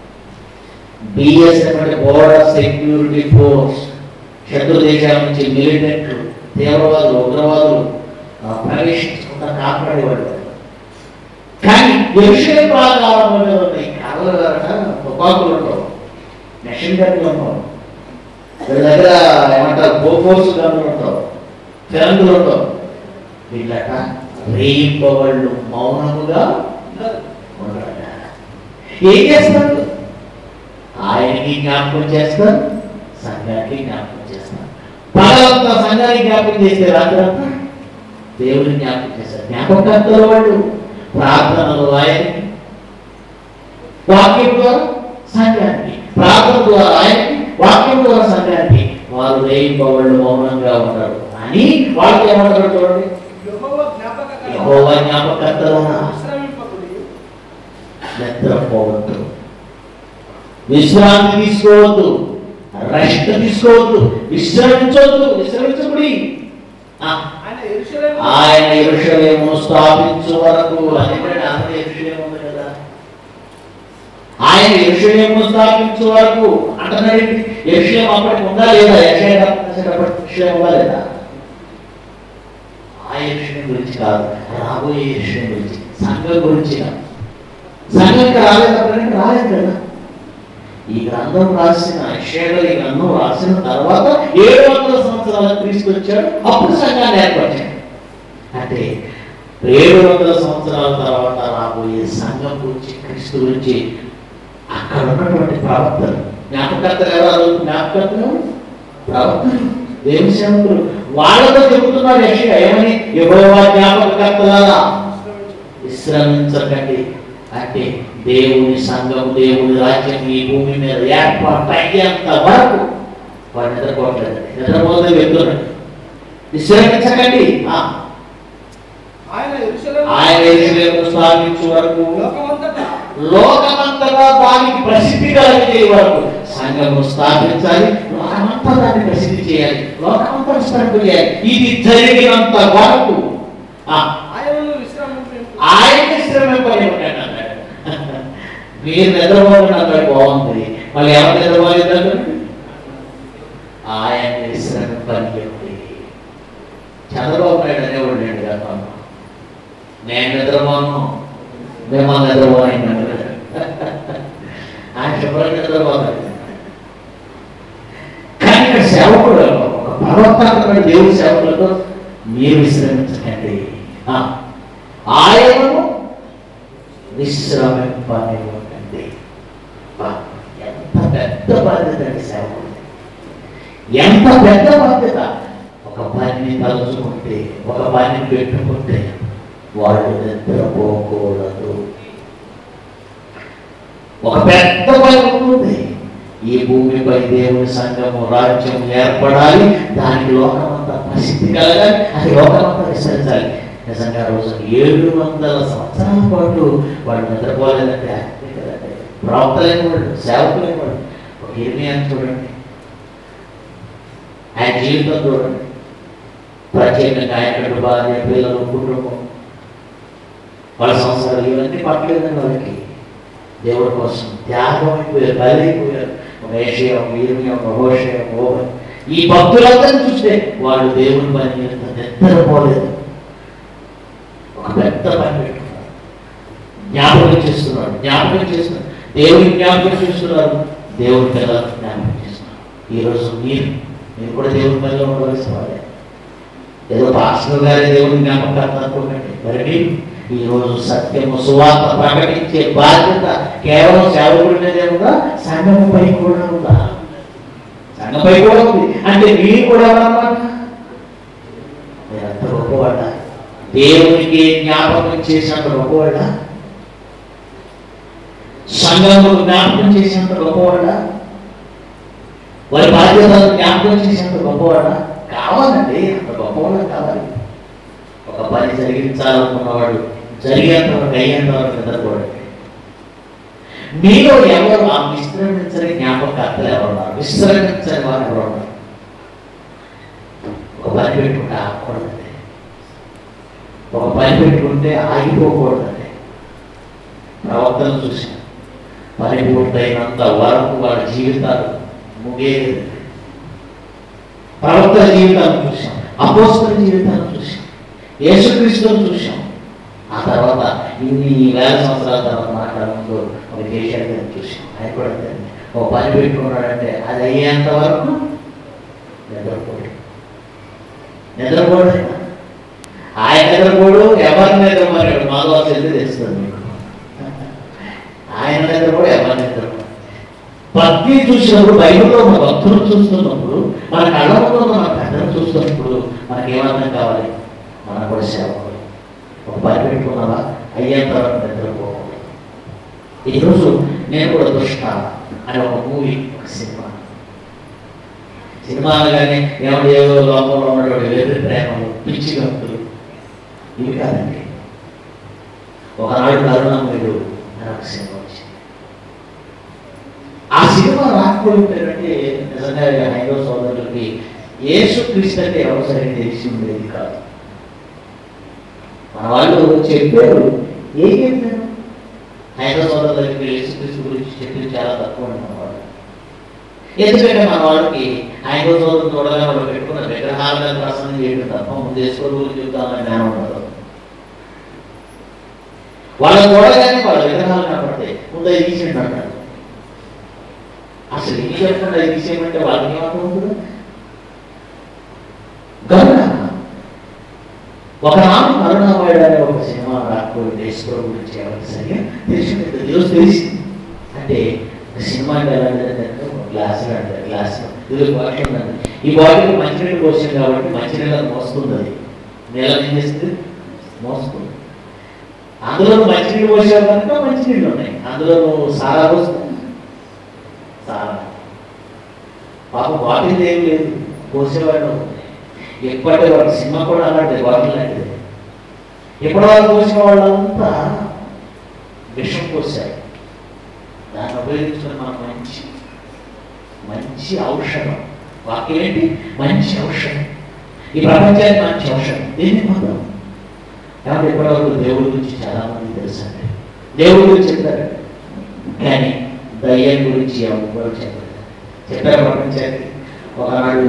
Speaker 1: BSF అంటే బోర్డర్ సెక్యూరిటీ ఫోర్స్. శత్రు దేశాల నుంచి మిలిటెంట్లు, తీవ్రవాదులు, ఉగ్రవాదులు ప్రవేశించకుండా కాపాడేవాడు. కానీ యెరూషలేము ప్రాకారం మీద ఉన్నాయి కావలి వారు తుపాకులు ఉంటావు, మెషిన్ గన్లు ఉంటావు, వీళ్ళ దగ్గర ఏమంటారు బోఫోర్స్ గన్లు ఉంటావు, ఫిరంగులు ఉంటావు. వీళ్ళట రేయింపవాళ్ళు మౌనముగా ఉండట. ఏం చేస్తారు? ఆయనకి జ్ఞాపకం చేస్తారు, సంఘానికి జ్ఞాపకం చేస్తారు. పగలంతా సంఘానికి జ్ఞాపకం చేస్తే రాత్రంతా దేవుని జ్ఞాపకం చేస్తారు. జ్ఞాపకర్తలు వాళ్ళు. ప్రార్థనలు ఆయనకి, వాక్యం ద్వారా సంఘానికి, ప్రార్థన ద్వారా ఆయనకి, వాక్యం ద్వారా సంఘానికి. వారు రేయింపవాళ్ళు మౌనంగా ఉంటారు అని వాళ్ళకి ఏమంటారు చూడండి. యెహోవా జ్ఞాపకర్తలారా నిద్రపోవద్దు, విశ్రాంతి తీసుకోవద్దు, రెస్ట్ తీసుకోవద్దు, విశ్రమించబడి ఆయన యెరూషలేమును స్థాపించు వరకు అని యెరూషలేము ఉంది కదా, ఆయన యెరూషలేమును స్థాపించు వరకు అంటున్నాడు. యెరూషలేము అప్పటికి ఉందా లేదా? యెరూషలేము ఉందా లేదా? ఆ యెరూషలేము గురించి కాదు, రాబోయే యెరూషలేము గురించి, సంఘం గురించి. సంఘంకి రాలేదు కదా. ఈ గ్రంథం రాసిన యెషయా ఈ గ్రంథం రాసిన తర్వాత 700 సంవత్సరాల క్రీస్తు వచ్చాడు, అప్పుడు సంఘాన్ని ఏర్పరిచాడు. అంటే 700 సంవత్సరాల తర్వాత రాబోయే సంఘం గురించి, క్రీస్తు గురించి అక్కడ ఉన్నటువంటి ప్రవక్తలు, జ్ఞాపకర్తలు ఎవరు? జ్ఞాపకర్తలు, ప్రవక్తలు, దేవుని సేవకులు, వాళ్ళతో చెబుతున్నారు యెషయా ఏమని? యెహోవా జ్ఞాపకర్తలారా విశ్రమించకండి. అంటే దేవుని సంఘం, దేవుని రాజ్యం ఈ భూమి మీద ఏర్పాటయ్యేంత వరకు వాడు నిద్రపోవట్లేదు. నిద్రపోతే వెళ్తున్నాడు. విశ్రమించకండి. ఆయన యెరూషలేమును స్థాపించే వరకు, లోకమంతటా దానికి ప్రసిద్ధి కలిగే వరకు సంఘము స్థాపించాలి. లోకమంతా దాన్ని ప్రసిద్ధి చేయాలి, లోకమంతా విస్తరింపు చేయాలి. ఇది జరిగినంత వరకు ఆయన విశ్రమింపనివ్వకండి అన్నాడు. మీరు నిద్రపోకుండా అన్నాడు, బాగుంది. మళ్ళీ ఎవరు నిద్రపోలేదు? ఆయన విశ్రమింపనివ్వండి. చంద్రబాబు నాయుడు అనేవాడు లేడు కదా, నేను నిద్రపోను, మిమ్మల్ని నిద్రపోయినాను. ఆయన శుభ్రంగా నిద్రపోతాడు. కానీ ఇక్కడ సేవకుడు, ఒక ప్రవర్తన దేవుడి సేవకులతో మీరు విశ్రమించకండి, ఆయనను విశ్రమింపనివ్వకండి. ఎంత పెద్ద బాధ్యత అండి సేవకుడు, ఎంత పెద్ద బాధ్యత. ఒక పనిని తలుచుకుంటే, ఒక పనిని పెట్టుకుంటే వాళ్ళు నిద్రపోకూడదు. ఒక పెద్ద పని ఉంటుంది. ఈ భూమిపై దేవుని సంఘము, రాజ్యం ఏర్పడాలి, దానికి లోకమంతా ప్రసిద్ధి కలగాలి, అది లోకమంతా విస్తరించాలి. నిజంగా రోజు 700 సంవత్సరాల పాటు వాళ్ళు నిద్రపోలేదంటే కదండి. ప్రవక్తలైన వాళ్ళు, సేవకులైన వాళ్ళు. ఒక ఇర్మియాను చూడండి, ఆయన జీవితం చూడండి. ప్రత్యేకంగా ఆయన భార్య, పిల్లలు, కుటుంబం, వాళ్ళ సంవత్సరాలు ఇవన్నీ పట్టలేదని వాళ్ళకి దేవుడి కోసం త్యాగం అయిపోయారు, బలైపోయారు. ఒక యెషయా, ఒక ఇర్మియా, ఒక హోషేయ, ఒక ఓబద్య, ఈ భక్తులందరినీ చూస్తే వాళ్ళు దేవుని పని నిద్రపోలేదు. ఒక పెద్ద పని పెట్టుకున్నారు, జ్ఞాపకం చేస్తున్నారు, దేవుని జ్ఞాపకం చేస్తున్నారు, దేవుని పిల్లలకు జ్ఞాపకం చేస్తున్నారు. ఈరోజు మీరు కూడా దేవుని పనిలో ఉండవలసిన వాళ్ళే. ఏదో పాస్టర్ గారి దేవుని జ్ఞాపకాన్ని అనుకోకండి. మరి ఈరోజు సత్యము, సువార్త ప్రకటించే బాధ్యత కేవలం సేవకుడి మీదే ఉందా? సంఘంపై కూడా ఉందా? సంఘంపై కూడా ఉంది. అంటే మీరు కూడా ఎవరన్నమాట? మీరంత గొప్పవాడ, దేవునికి జ్ఞాపకం చేసినంత గొప్పవాడ, సంఘమును జ్ఞాపకం చేసినంత గొప్పవాడ, వారి బాధ్యతలను జ్ఞాపకం చేసినంత గొప్పవాడ. కావాలండి, అంత గొప్పవాడు కావాలి. ఒక పని జరిగించాలనుకున్నవాడు జరిగేంత వరకు, అయ్యేంత వరకు నిద్రపోవడం. మీలో ఎవరు ఆ విశ్రమించని జ్ఞాపకర్తలు ఎవరున్నారు? విశ్రమించని వారు ఎవరున్నారు? ఒక పని పెట్టుకుంటే ఆగకూడదండి, ఒక పని పెట్టుకుంటే ఆగిపోకూడదండి. ప్రవక్తలు చూశాను, పని పూర్తయినంత వరకు వాళ్ళ జీవితాలు ముగేది. ప్రవక్తల జీవితాలను చూసాం, అపోస్తల జీవితాలను చూసాం, యేసుక్రీస్తుని చూసాం. ఆ తర్వాత ఇన్ని వేల సంవత్సరాల తర్వాత మాట్లాడుతూ ఒక దేశాన్ని చూసాం. ఆయన కూడా ఒక పని పెట్టుకున్నాడంటే అది అయ్యేంత వరకు నిద్రపోడు. ఆయన నిద్రపోడు, ఎవరిని నిద్రపోయాడు మాధవ చెల్లి తెలుస్తుంది మీకు. ఆయన నిద్రపోడు, ఎవరిని నిద్రపోడు. భక్తి చూసినప్పుడు, బైబిల్లో మన భక్తులు చూస్తున్నప్పుడు, మన కళ్ళ ముందు మన పెద్దలు చూస్తున్నప్పుడు మనకేమర్థం కావాలి? మనం కూడా సేవకులు. ఒక పని పెట్టుకున్నావా, అయ్యేంత వరకు నిద్రపోవాలి. ఈరోజు నేను కూడా దుష్ట అని ఒక మూవీ, ఒక సినిమా అనగానే ఏమో ఏదో లోపంలో ఉన్నటువంటి వెర్రి ప్రేమలు, పిచ్చి గంతులు ఇవి కాదండి. ఒకనాడు కరుణామయుడు అని ఒక సినిమా వచ్చింది. ఆ సినిమా రాకపోయి ఉంటారంటే నిజంగా హైందవ సోదరులకి యేసుక్రీస్తు అంటే ఎవరు సరిగ్గా తెలిసి ఉండేది కాదు. మన వాళ్ళు చెప్పారు, ఏం చెప్పారు? హైందవ సోదరులకి యేసుక్రీస్తు గురించి చెప్పి చాలా తక్కువ మన వాళ్ళు. ఎందుకంటే మన వాళ్ళకి హైందవ సోదరులు చూడగా వాళ్ళు పెట్టుకున్న విగ్రహాలను ప్రసన్నం చేయడం తప్ప ముందు యేసు గురించి చెప్తామని జ్ఞానం ఉండదు. వాళ్ళని చూడగానే వాళ్ళ విగ్రహాలు కనపడతాయి, ముందు అది తీసేయండి అంటారు. అసలు ఏం చెప్పకుండా అది తీసేయమంటే వాళ్ళకి ఏమర్థం అవుతుందా? కరుణ ఒకనాడు కరుణామయుడు అనే ఒక సినిమా రాకపోయింది. యేసు గురించి ఎవరికి సరిగా తెలిసింది, ఈరోజు తెలిసింది. అంటే సినిమా అంటే ఎలాంటిదంటే గ్లాస్ అంటారు, గ్లాస్ ఇది బాటిల్ ఉందండి. ఈ బాటిల్ మంచినీళ్ళు పోసింది కాబట్టి మంచినీళ్ళని మోస్తుంది. అది నీళ్ళని ఏం చేస్తుంది? మోస్తుంది. అందులో మంచినీళ్ళు పోసావు కనుక మంచినీళ్ళు ఉన్నాయి. అందులో సారా పోస్తుంది, సారా పాప బాటిల్ ఏం లేదు, పోసేవాడు. ఎప్పటి వాళ్ళ సినిమా కూడా అలాంటిది, బాటిల్ లాంటిది. ఎప్పటి వాళ్ళు పోసిన వాళ్ళంతా విషం పోసారు. దాన్ని ఉపయోగించుకొని మనం మంచి మంచి ఔషధం, వాక్యం ఏంటి? మంచి ఔషధం. ఈ ప్రపంచానికి మంచి ఔషధం దేన్ని పొందాం? కాబట్టి ఎప్పటివరకు దేవుడి గురించి చాలా మంది తెలుసండి, దేవుడి గురించి చెప్తారు కానీ దయ్యం గురించి ఎవరు చెప్పారు? చెప్పారు ప్రపంచానికి. ఒకనాడు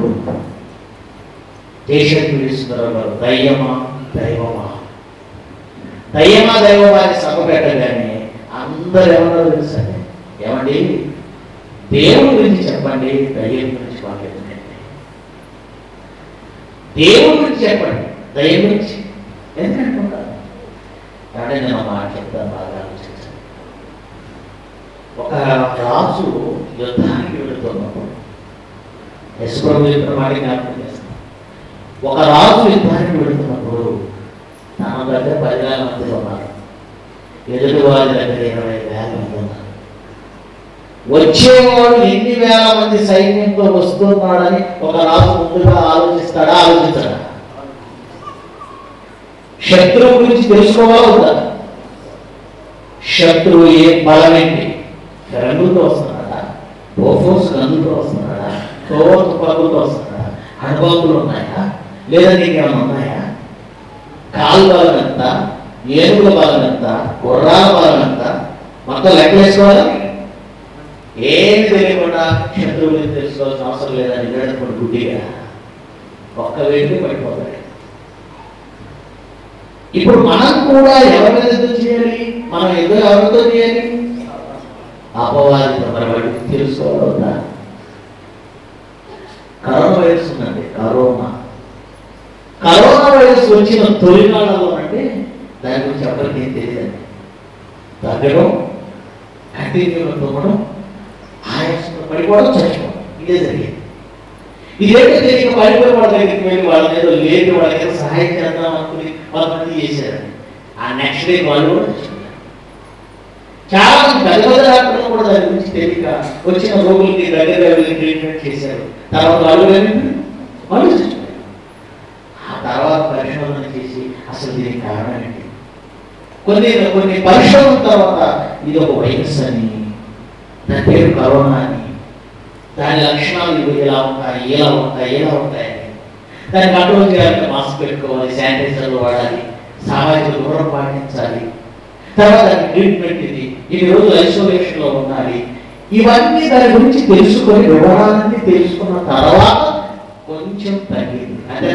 Speaker 1: దేశాన్ని పిలుస్తున్నారు, దయ్యమా దైవమా, దయ్యమా దైవమా అని సభ పెట్టగానే అందరు ఏమన్నారో తెలుసండి, ఏమండి దేవుడి గురించి చెప్పండి, దయ్యం గురించి మాట్లాడండి. దేవుడి గురించి చెప్పండి, దయ్యం గురించి ఎందుకంటున్నారు? కాబట్టి నేను మాట చెప్తాను, బాగా ఆలోచించాను. ఒక రాజు యుద్ధానికి వెళుతున్నప్పుడు, యశ్వరం చెప్పిన మాట జ్ఞాపకం చేస్తాను. ఒక రాజు యుద్ధానికి వెళుతున్నప్పుడు తన దగ్గర 10,000 మంది ఉన్నారు, ఎదుటి వారి దగ్గర 20,000 మంది ఉన్నారు. వచ్చేవాడు ఎన్ని వేల మంది సైన్యంతో వస్తున్నాడని ఒక రాజు ముందుగా ఆలోచిస్తాడా? ఆలోచించడా? శత్రువు గురించి తెలుసుకోవాలా ఉందా? శత్రువు ఏ బలమేంటి? రంగులతో వస్తున్నాడా? బోఫోర్స్ గన్నులతో వస్తున్నాడా? కోవర్ తుపాకులతో వస్తున్నాడా? అణుబాంబులు ఉన్నాయా? లేదా నీకేమైనా ఉన్నాయా? కాలు బలం ఎంత? ఏనుగుల బలం ఎంత? గుర్రాల బలం ఎంత? మొత్తం లెక్క వేసుకోవాలా? ఏమి తెలియకుండా శత్రువు గురించి తెలుసుకోవాల్సిన అవసరం లేదని నిలబడి గుడ్డిగా ఒక్క వేడికి పడిపోతాడు. ఇప్పుడు మనం కూడా ఎవరి మీద యుద్ధం చేయాలి? మనం యుద్ధం ఎవరితో చేయాలి? అపవాదితో. మన వాడికి తెలుసుకోవాలవుతా? కరోనా వైరస్ ఉందండి, కరోనా వైరస్ వచ్చిన తొలినాళ్ళలో అంటే దాని గురించి ఎవరికి ఏం తెలియదండి. తగ్గడం, కంటిన్యూగా తుమ్మడం, ఆయాసంలో పడిపోవడం, చచ్చిపోవడం, ఇదే జరిగేది. ఇదేంటో తెలియక పడిపోయి వాళ్ళ దగ్గరికి వెళ్ళి వాళ్ళ మీద లేదు, వాళ్ళ దగ్గర సహాయం చేద్దాం అనుకుని కొంతమంది చేశారండి. ఆ నెక్స్ట్ డే వాళ్ళు కూడా చచ్చిపోయారు. చాలా మంది పెద్ద పెద్ద డాక్టర్లు కూడా దాని గురించి తెలియక వచ్చిన రోగులకి దగ్గర వెళ్ళి ట్రీట్మెంట్ చేశారు. తర్వాత వాళ్ళు చచ్చిపోయారు. ఆ తర్వాత పరిశోధన చేసి అసలు దీనికి కారణం ఏంటి? కొన్ని పరిశోధన తర్వాత ఇది ఒక వైరస్ అని, దాని పేరు కరోనా అని, దాని లక్షణాలు ఇవి ఎలా ఉంటాయని, దాన్ని కంట్రోల్ చేయాలంటే మాస్క్ పెట్టుకోవాలి, శానిటైజర్లు వాడాలి, సామాజిక దూరం పాటించాలి, తర్వాత ట్రీట్మెంట్ ఇన్ని రోజులు ఐసోలేషన్లో ఉండాలి. ఇవన్నీ దాని గురించి తెలుసుకొని వివరాలన్నీ తెలుసుకున్న తర్వాత కొంచెం తగ్గింది. అదే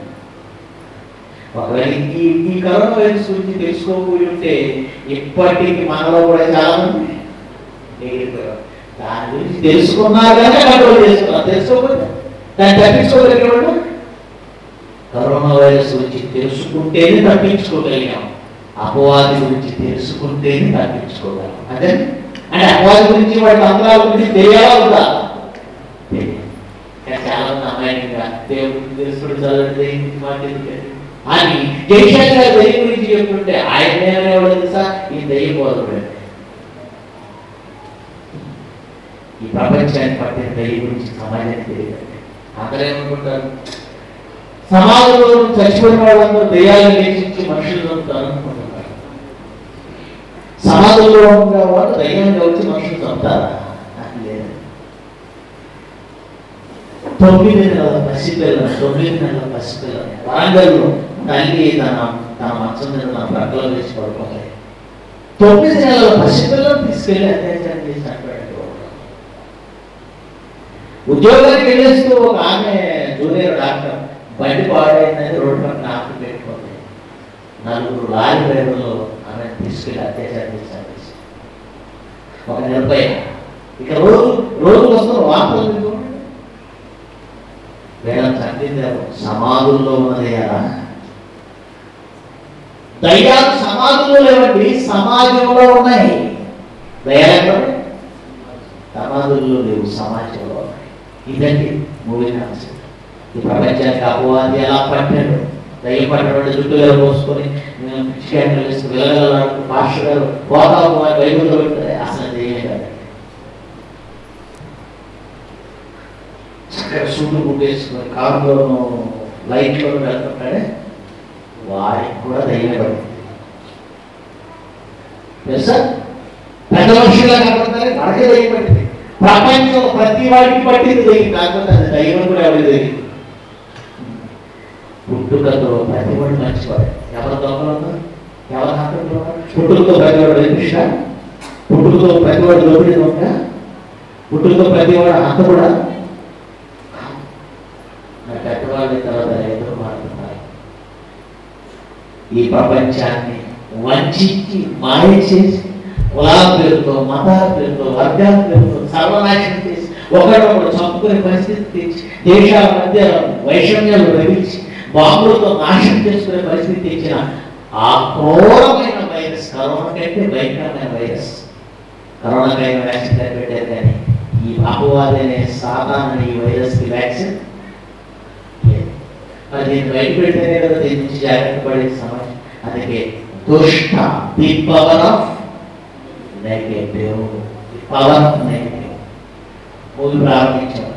Speaker 1: ఒకవేళ ఈ కరోనా వైరస్ గురించి తెలుసుకోకపోయి ఉంటే ఇప్పటికీ మనలో కూడా చాలా మంది ఎగిరిపోయారు. దాని గురించి తెలుసుకున్నాగానే కంట్రోల్ చేసుకున్నారు. తెలుసుకోకపోతే దాన్ని తప్పించుకోగలిగేవాడు. కరోనా వైరస్ గురించి తెలుసుకుంటేనే తప్పించుకోగలిగాం, అపవాది గురించి తెలుసుకుంటేనే తప్పించుకోగలం. అదే అంటే అపవాది గురించి వాడి తంత్రాల గురించి తెలియాలా? చాలా మంది అమ్మాయిగా దేవుడి తెలుసుకుని చదవండి అని జైశాఖ దయ్యం గురించి చెప్తుంటే ఆయన ఏమనేవాడు తెలుసా? ఈ దయ్యం పోదు. ఈ ప్రపంచాన్ని పట్టిన దయ్యం గురించి సమాజానికి తెలియదండి. అందరూ ఏమనుకుంటారు? సమాజంలో చచ్చిపోయిన వాళ్ళందరూ దయ్యాలను లేచించి మనుషులు అనుకుంటున్నారు. సమాజంలో సమాజంలో ఉన్నవాడు దయ్యంగా వచ్చి మనుషులు చంపుతారా? నాకు లేదు. 9 నెలల పసిపిల్లని వరంగల్లో తల్లి తన మంచం మీద తన ప్రక్కలో వేసి పడుకోవాలి. 9 నెలల పసిపిల్లని తీసుకెళ్ళి అత్యాచారం చేసి చంపాడు. ఉద్యోగానికి వెళ్ళేస్తూ ఒక ఆమె జూనియర్ డాక్టర్ బండి పాడైందని రోడ్డు పక్కన ఆఫీస్ పెట్టుకుంది. 4 లారీ డ్రైవర్లు ఆమె తీసుకెళ్ళి అత్యాచారం చేశారు. ఒక నిర్భయ. ఇక రోజు వస్తున్న వార్తలు వేళ చంపిందారు. సమాధుల్లో ఉన్నది ఎలా? దయ్యాలు సమాధుల్లో లేవండి, సమాజంలో ఉన్నాయి. దయ్యాలు సమాధుల్లో లేవు, సమాజంలో ఉన్నాయి. ఇదండి మూవీ కాన్సెప్ట్. ఈ ప్రపంచానికి అపవాది ఎలా పట్టాడు? దయ్యం పట్టినటువంటి జుట్టులో పోసుకొని పిచ్చికాయలు వేసుకుని వెళ్ళగలడు. పాస్టర్ గారు పోతావు బైబుల్లో పెడతారు. అసలు దయ్యమే కాదు. చక్కగా సూట్లు గుట్టేసుకొని కారులోనూ లైట్లోనూ వెళ్తుంటాడే, వారికి కూడా దయ్యమే పడుతుంది. తెలుసా? పెద్ద మనుషులుగా కనపడతారే, మనకే దయ్యం పట్టింది. ప్రపంచంలో ప్రతి వాడికి పట్టింది దయ్యం. కాకపోతే అది దయ్యం కూడా ఎవరికి తెలియదు. పుట్టుకతో ప్రతి వాడు మంచివాడు. ఎవరు దొంగలు, ఎవరు హంతకులు? పుట్టుకతో ప్రతివాడు రేపిష్ట, పుట్టుకతో ప్రతివాడు దోపిడీ దొంగ, పుట్టుకతో ప్రతివాడు హంతకుడా? మరి పెద్దవాళ్ళ తర్వాత ఎదురు మారుతున్నారు. ఈ ప్రపంచాన్ని వంచి మాయ చేసి కులాల పేరుతో, మతాల పేరుతో, వర్గాల పేరుతో సర్వనాశనం చేసి ఒకడొకడు చంపుకునే పరిస్థితి తెచ్చి దేశాల మధ్య వైషమ్యాలు రగిల్చి బాంబులతో నాశనం చేసుకునే పరిస్థితి తెచ్చిన ఆ క్రూరమైన వైరస్ కరోనా కంటే భయంకరమైన వైరస్. కరోనాకైనా వ్యాక్సిన్ కనిపెట్టారు, కానీ ఈ అపవాది అనే సాధారణ ఈ వైరస్కి వ్యాక్సిన్ లేదు. మరి దీన్ని బయట పెడితేనే కదా దీని నుంచి జాగ్రత్త పడే సమాజం. అందుకే దుష్ట the power of negative, power of negative movie ప్రారంభించారు.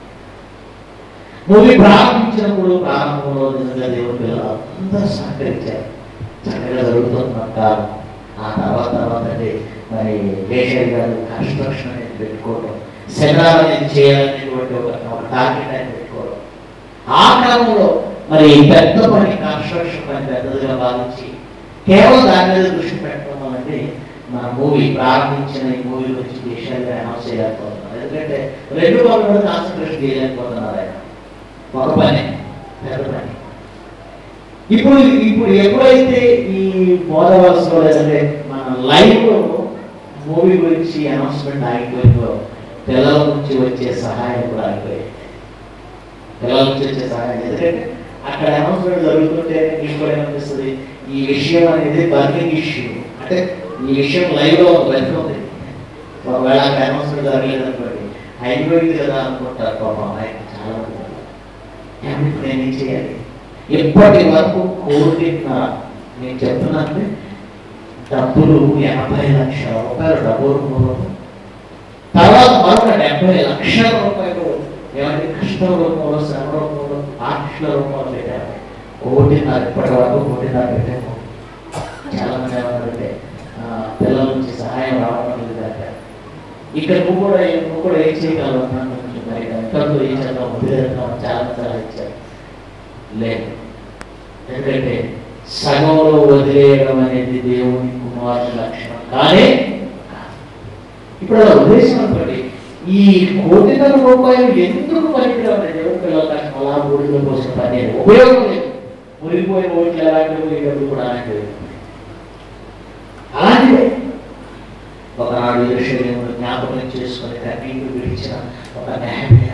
Speaker 1: మూవీ ప్రారంభించినప్పుడు ప్రారంభంలో నిజంగా దేవుడి పిల్లలు అందరూ సహకరించారు. చక్కగా జరుగుతున్నట్టారు. ఆ తర్వాత అంటే మరి కేశవ్ గారు కన్స్ట్రక్షన్ అనేది పెట్టుకోవడం, సెమినార్ అనేది చేయాలనేటువంటి ఒక టార్గెట్ అనేది పెట్టుకోవడం. ఆ క్రమంలో మరి పెద్ద పని, కన్స్ట్రక్షన్ పని పెద్దదిగా భావించి కేవలం దాని మీద దృష్టి పెట్టడం వల్లండి మన మూవీ ప్రారంభించిన ఈ మూవీ గురించి కేశవ్ గారు అనౌన్స్ చేయలేకపోతున్నారు. ఎందుకంటే 2 పనులు కూడా కాన్సన్ట్రేషన్ చేయలేకపోతున్నారు. ఆయన ఒక పని, పెద్ద పని. ఇప్పుడు ఎప్పుడైతే ఈ బోధవలసలో లేదంటే మన లైవ్ మూవీ గురించి అనౌన్స్మెంట్ ఆగిపోయిందో పిల్లల నుంచి వచ్చే సహాయం కూడా ఆగిపోయింది. పిల్లల నుంచి వచ్చే సహాయం, ఎందుకంటే అక్కడ అనౌన్స్మెంట్ జరుగుతుంటే మీకు కూడా ఏమనిపిస్తుంది, ఈ విషయం అనేది బర్నింగ్ ఇష్యూ. అంటే ఈ విషయం లైవ్లో బతుకుంది. ఒకవేళ అక్కడ అనౌన్స్మెంట్ జరగలేదు అనుకోండి, అయిపోయింది కదా అనుకుంటారు. పాపం ఆయన చాలా మంది ఇప్పుడు నేను ఏం చేయాలి? ఇప్పటి వరకు కోరిన నేను చెప్తున్నాను, డబ్బులు 80 లక్షల రూపాయలు డబ్బు రూపంలో, తర్వాత మరొక 70 లక్షల రూపాయలు ఏమంటే కష్టం రూపంలో, శ్రమ రూపంలో, ఆక్షల రూపంలో పెట్టారు. 1.5 ఇప్పటి వరకు 1.5 పెట్టాము. చాలా మంది ఏమన్నారంటే పిల్లల నుంచి సహాయం రావడం లేదు కదా, ఇక్కడ నువ్వు కూడా ఏం చేయగలవు, ఎంతో ఏం చేద్దాం, వదిలేద్దాం, చాలా ఇచ్చారు. లేదు, ఎందుకంటే సగంలో వదిలేయడం అనేది దేవుని కుమారుని లక్షణం కానీ. ఇప్పుడు అలా ఉద్దేశం అనుకోండి, ఈ 1.5 కోట్ల రూపాయలు ఎందుకు పనికిరావు? దేవుని పిల్లల కష్టం అలా ఊరిలో పోసిన పని ఉపయోగం లేదు. మురిగిపోయిన ఓట్లు ఎలాంటివి డబ్బులు కూడా అలాంటివి. అలాంటివే ఒకనాడు యెరూషలేమును జ్ఞాపకం చేసుకొని కన్నీళ్లు విడిచిన ఒక నెహెమ్యా,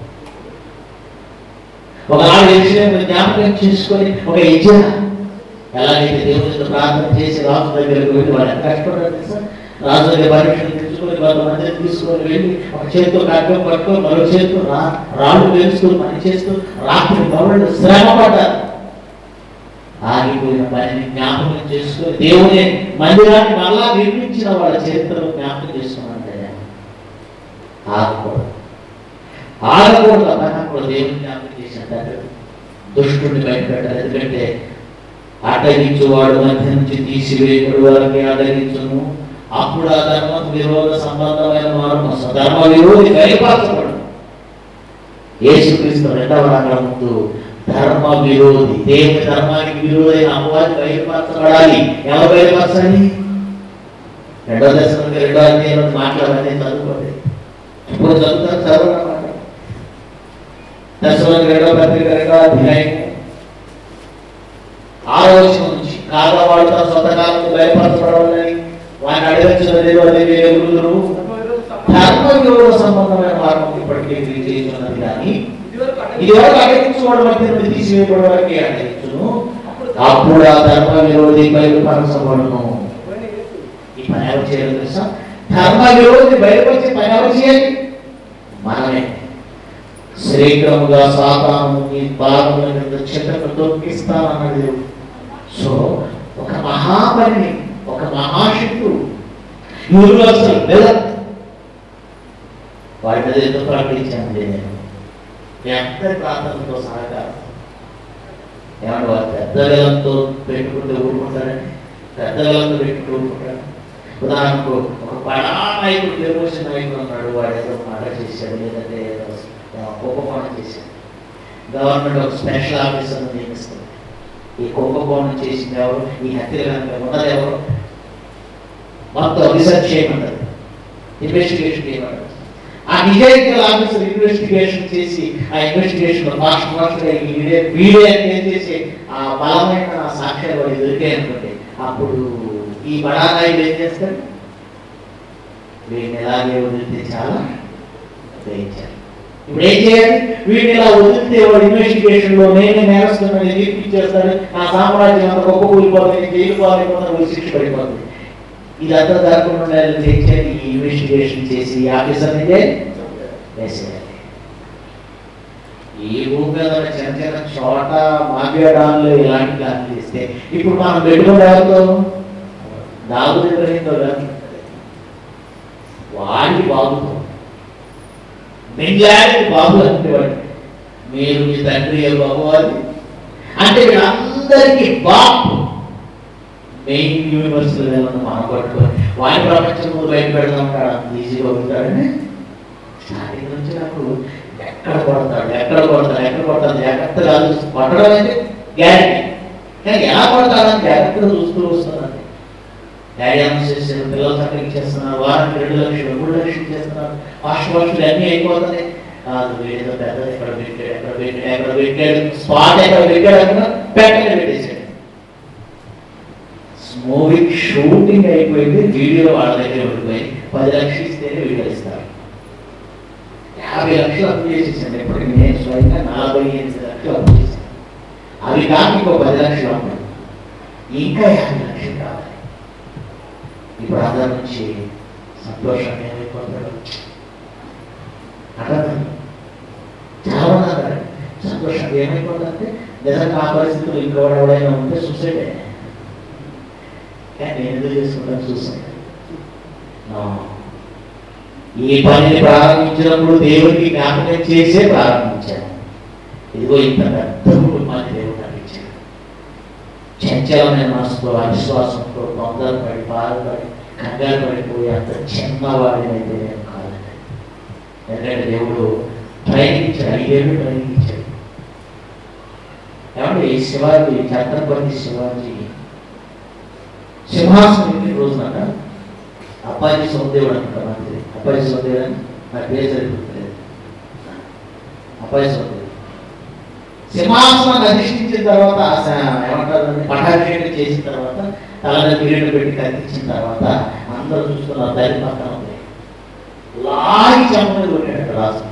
Speaker 1: ఒకనాడు యెరూషలేమును జ్ఞాపకం చేసుకొని ఒక ఎజ్రా, ఎలాగైతే దేవునితో ప్రార్థన చేసి రాజు దగ్గరకు వెళ్ళి వాడు ఎంత కష్టపడ్డారు తెలుసా? రాజు దగ్గర పర్మిషన్ తెచ్చుకొని కొంతమందిని తీసుకొని వెళ్ళి ఒక చేతితో ఖడ్గం పట్టుకొని మరో చేతితో రాళ్ళు వేస్తూ పని చేస్తూ రాత్రి పౌరులు శ్రమ పడ్డారు. ఆగిపోయిన పనిని జ్ఞాపకం చేసుకొని దేవుని మందిరాన్ని మళ్ళా నిర్మించిన వాళ్ళ చరిత్రను జ్ఞాపకం చేసుకున్నాడు. ఆగకూడదు పని కూడా దేవుని జ్ఞాపకం చేసినట్టు దుష్టుడిని బయటపెట్టారు. ఎందుకంటే అడ్డగించువాడు మధ్య నుంచి తీసివేయడు వారికి అడ్డగించును, అప్పుడు ఆ ధర్మ విరోధ సంబంధమైన వారు ధర్మ విరోధి బయలుపరచబడు. యేసుక్రీస్తు రెండవ రాకడ ముందు ధర్మ విరోధి, దేవుని ధర్మానికి విరోధైన అపవాది బయలుపరచబడాలి. ఎవరు బయలుపరచాలి? రెండో దశలోకి రెండో అధ్యాయంలో మాట్లాడాలని చదువుకోండి. ఇప్పుడు చదువుతారు దశలోకి రెండో పత్రిక రెండో అధ్యాయం 6వ వచనం నుంచి కాగా వాడు తన సొంత కాలంలో బయలుపరచబడాలని వారిని అడగచ్చిన ధర్మ విరోధ సంబంధమైన మార్గం ఇప్పటికే చేస్తున్నది కానీ ఇదివరకు అడగించుకోవడం మధ్య నుండి తీసివేయబడి వరకే అడగించును. అప్పుడు ఆ ధర్మ విరోధి బయలుపరచబడును. ఈ పని ఎవరు చేయాలి తెలుసా? ధర్మ విరోధి బయలుపరిచే పని ఎవరు చేయాలి? మనమే. శీఘ్రముగా సాతాను ఈ భాగముల మీద చిత్తకు తొక్కిస్తానన్నది దేవుడు. సో ఒక మహాపని, ఒక మహాశక్తుడు యూనివర్సల్ డెవలప్ వాటి మీద ఎందుకు ప్రకటించాను నేను ఎంత ప్రాంతంతో సహకారం. ఏమంటే వారు పెద్ద వేలంతో పెట్టుకుంటే ఊరుకుంటారండి, పెద్ద వేలంతో పెట్టుకుంటూ ఊరుకుంటారు. ఉదాహరణకు ఒక బడా నాయకుడు, డెమోషన్ నాయకుడు ఉన్నాడు, వాడు ఏదో మాట చేశాడు, లేదంటే ఏదో కుంభకోణం చేశాడు. గవర్నమెంట్ ఒక స్పెషల్ ఆఫీసర్ని నియమిస్తుంది. ఈ కుంభకోణం చేసింది ఎవరు, ఈ హత్య ఉన్నది ఎవరు, మొత్తం రీసెర్చ్ చేయమంటారు, ఇన్వెస్టిగేషన్ చేయమంటారు. ఆ నిజాయితీ ఆఫీసర్ ఇన్వెస్టిగేషన్ చేసి ఆ ఇన్వెస్టిగేషన్ ఫాస్ట్ వీడియో ఏం చేసి ఆ బలమైన సాక్ష్యాలు వాడు దొరికాయి అనుకోండి, అప్పుడు ఈ బడా నాయకులు ఏం చేస్తారు? వీడిని ఎలాగే వదిలితే చాలా గ్రహించాలి. ఇప్పుడు ఏం చేయాలి? వీడిని ఇలా వదిలితే వాడు ఇన్వెస్టిగేషన్ లో నేనే నేరస్తున్నాను తీర్పిచ్చేస్తాడు, నా సామ్రాజ్యం అంత గొప్ప కూలిపోతుంది, జైలు పాలైపోతుంది, శిక్ష పడిపోతుంది. ఇదంతా జరగకుండా చేయాలి. ఈ ఇన్వెస్టిగేషన్ చేసి ఈ ఆఫీసర్ని వేసేయాలి. ఈ భూమి మీద చిన్న చిన్న చోట మాఫియాడాన్లు ఇలాంటి ప్లాన్ చేస్తే ఇప్పుడు మనం పెట్టుకుని ఎవరితో దాగు దగ్గరతో వాడి బాబుతో మింగ్లాండ్ బాబు అంటేవాడు. మీరు మీ తండ్రి బాబు అది అంటే వీళ్ళందరికీ బాబు. మెయిన్ యూనివర్సిటీలో ఏమన్నా మనం పట్టుకొని వాడి ప్రపంచం ముందు బయట పెడదాం అంత ఈజీగా ఉంటాడని స్టార్టింగ్ నుంచి నాకు ఎక్కడ కొడతాడు జాగ్రత్తగా కొట్టడం అంటే గ్యారెంటీ, కానీ ఎలా కొడతాడని జాగ్రత్తగా చూస్తూ వస్తున్నాను. డాడీ అనౌన్స్ చేశారు, పిల్లలు చక్కగా చేస్తున్నారు, వారానికి 2 లక్షలు 3 లక్షలు చేస్తున్నారు, ఫాస్ట్లు అన్నీ అయిపోతున్నాయి. కాదు వీడితో పెద్దది ఎక్కడ పెట్టాడు స్పాట్ ఎక్కడ పెట్టాడు అక్కడ పెట్టనే పెట్టేశాడు. మూవీ షూటింగ్ అయిపోయింది, వీడియో వాళ్ళ దగ్గర ఉండిపోయి 10 లక్షలు ఇస్తేనే వీడియో ఇస్తారు. 50 లక్షలు అప్పు చేసేసాను. ఇప్పటికి నేను స్వయంగా 48 లక్షలు అప్పు చేశాను. అవి కాక ఇంకో 10 లక్షలు అమ్మాయి, ఇంకా 50 లక్షలు కావాలి. ఇప్పుడు అందరి నుంచి సంతోషంగా ఏమైపోతాడు అర్థం. చాలా మంది అన్నారు సంతోషంగా ఏమైపోతుందంటే నిజంగా ఆ పరిస్థితులు ఇంకోటి ఎవడైనా ఉంటే సూసైడే. నేను ఎందుకు చేసుకుంటాను సూసైడ్? ఈ పనిని ప్రారంభించినప్పుడు దేవుడికి జ్ఞాపకం చేసే ప్రారంభించాను. ఇదిగో ఇంత పెద్ద కుటుంబాన్ని దేవుడు నడిపించాడు. చంచలమైన మనసుతో అవిశ్వాసంతో తొందరపడి బాధపడి కంగారు పడిపోయి అంత చిన్నవాడినైతే నేను కాదండి. ఎందుకంటే దేవుడు ట్రైనింగ్ ఇచ్చాడు, 5 ఏళ్ళు ట్రైనింగ్ ఇచ్చాడు. ఏమంటే ఈ శివాజీ ఛత్రపతి శివాజీ సింహాసనం ఎన్ని రోజునట అప్పాజీ సోమదేవుడు అంటారు. నాకు అప్పాజీ సోమదేవుడు అని నాకు పేరు సరిపోతుంది. అప్పాజీ సోమదేవుడు సింహాసనాన్ని అధిష్ఠించిన తర్వాత ఏమంటారు పట్టాభిషేకం చేసిన తర్వాత తలని కిరీటం పెట్టి కత్తించిన తర్వాత అందరూ చూస్తున్నారు. దారి పక్కన ఉంది లాగి చెమ్మని కొట్టాడు రాజుకి.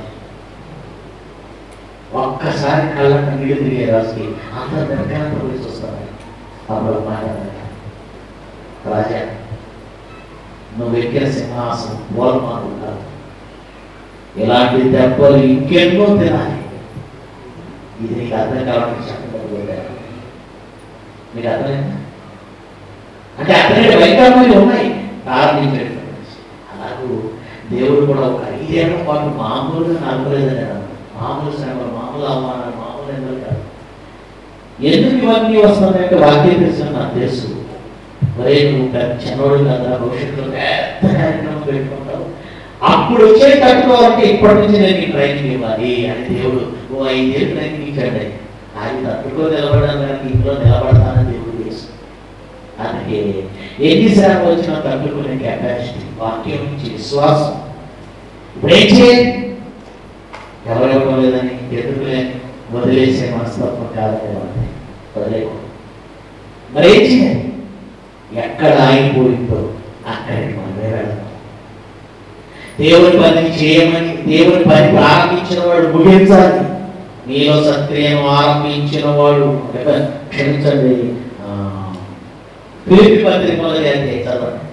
Speaker 1: ఒక్కసారి కళ్ళ నీళ్ళు తిరిగే రాజుకి అందరూ దగ్గర పోయి చూస్తారు. అప్పుడు మాట్లాడారు, రాజా నువ్వు ఎక్కిన సింహాసనం పూలమాలు కాదు, ఇలాంటి దెబ్బలు ఇంకెన్నో తినాలి. ఇది నీకు అర్థం కావాలని చెప్పలేదు. మీకు అర్థమైందా? అంటే అర్థమే వైకల్యాలు ఉన్నాయి ప్రారంభించడం. అలాగూ దేవుడు కూడా ఒక 5 ఏళ్ల పాటు మామూలుగా నడపలేదని, మామూలు శ్రమలు, మామూలు అవమానాలు, మామూలు ఎందుకు కాదు. ఎందుకు ఇవన్నీ వస్తుందంటే వాక్యం తెలిసిన నాకు తెలుసు. మరే నువ్వు చిన్నోడు కదా, భవిష్యత్తులో పెద్ద కార్యక్రమం పెట్టుకుంటావు, అప్పుడు వచ్చే తట్టుకోవాలంటే ఇప్పటి నుంచి నేను ట్రైనింగ్ ఇవ్వాలి అని దేవుడు 5 ఏళ్ళు ట్రైనింగ్ ఇచ్చాడు. అది తట్టుకో నిలబడడానికి ఇంట్లో నిలబడతానని దేవుడు తెలుసు. అందుకే ఎన్నిసార్లు వచ్చినా తట్టుకునే కెపాసిటీ వాక్యం నుంచి విశ్వాసం. ఇప్పుడేం చేయాలి? ఎవరెవరో లేదని ఎదురులేని వదిలేసే మనస్తత్వం కాదని వదిలేకూడదు. మరేం చేయాలి? ఎక్కడ ఆగిపోయిందో అక్కడికి మనమే వెళ్తాం. దేవుని పని చేయమని, దేవుని పని ప్రారంభించిన వాడు ముగించాలి. మీలో సత్క్రియను ఆరంభించిన వాడు, క్షమించండి, ఫిలిప్పీ పత్రిక మొదటి అధ్యాయం చదవండి.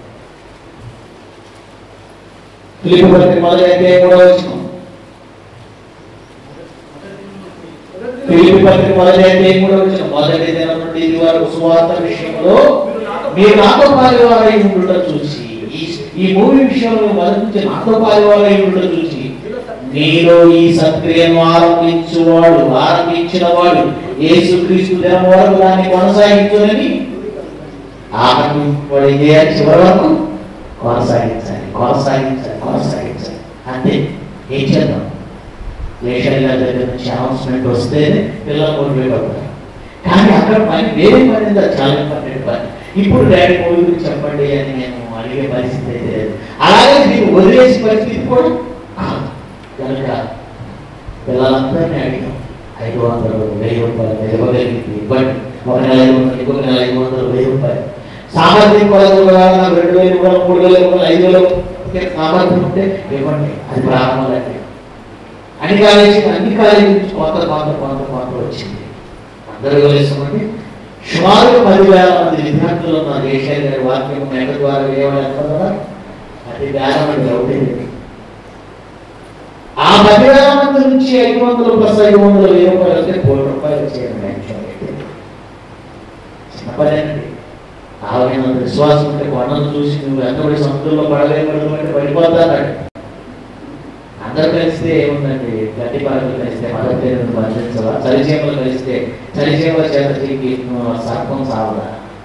Speaker 1: ఫిలిప్పీ పత్రిక మొదటి అధ్యాయం 3వ వచనం. ఫిలిప్పీ పత్రిక మొదటి అధ్యాయం 3వ వచనం. మొదటి దినం నుండి ఇది వరకు సువార్త విషయంలో మీరు నాతో పాలువారై ఉండుట చూసి, ఈ మూవీ విషయంలో మొదటి నుంచి నాతో పాలువారై ఉండుట చూసి, మీలో ఈ సత్క్రియను ఆరంభించిన వాడు యేసుక్రీస్తు దినం వరకు దాన్ని కొనసాగించునని ఆరంభింపబడి చివరి వరకు కొనసాగించాలి. అంతే. ఏం చేద్దాం? లేషన్ గారి దగ్గర నుంచి అనౌన్స్మెంట్ వస్తే పిల్లలు మోటివేట్ అవుతారు. కానీ అక్కడ పని వేరే పని, చాలా ఇంపార్టెంట్ పని. ఇప్పుడు డాడీ మూవీ గురించి చెప్పండి అని నేను అడిగే పరిస్థితి అయితే లేదు. అలాగే మీకు వదిలేసే పరిస్థితి కూడా కనుక పిల్లలందరినీ అడిగాం. 500, 1000 రూపాయలు ఇవ్వగలిగింది ఇవ్వండి. 1 నెల 500, ఇంకొక నెల 500, 1000 రూపాయలు. సామర్థ్యం కొరకు 2000 రూపాయలు, 3000 రూపాయలు, 5000 సామర్థ్యం ఉంటే ఇవ్వండి. అది ప్రారంభండి. అన్ని కాలేజీ నుంచి కొంత వచ్చింది. అందరూ వేసుకోండి. సుమారు 10,000 మంది విద్యార్థులు ఉన్నారు. ఏషియా గారి వాక్యం నెల ద్వారా వేయడం కదా, అది వేల మంది అవుతుంది. ఆ 10,000 మంది నుంచి 500 + 500, 1000 రూపాయలు వస్తే 1 కోటి రూపాయలు వచ్చేయండి. చిన్నపడేనండి. ఆవిడ విశ్వాసం ఉంటే కొండను చూసి నువ్వు ఎంతబడి సముద్రంలో పడలేబడి పడిపోతాడు. అందరూ కలిస్తే ఏముందండి? గట్టి పాటలు కలిస్తే మదర్ పేరును బంధించవా? చలిచేమలు కలిస్తే చలిచేమల చేతకి సర్పం సావదా?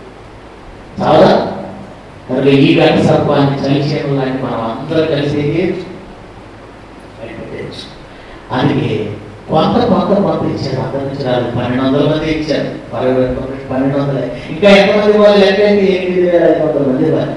Speaker 1: కనుక ఈ గంట సర్పాన్ని, చలిచేమలు లాంటి మనం అందరూ కలిసి అందుకే కొంత ఇచ్చారు. అందరి నుంచి రాదు. 1200 మంది ఇచ్చారు. 1200. ఇంకా ఎంతమంది వాళ్ళు లెక్కైతే 8,500 మంది వాళ్ళు.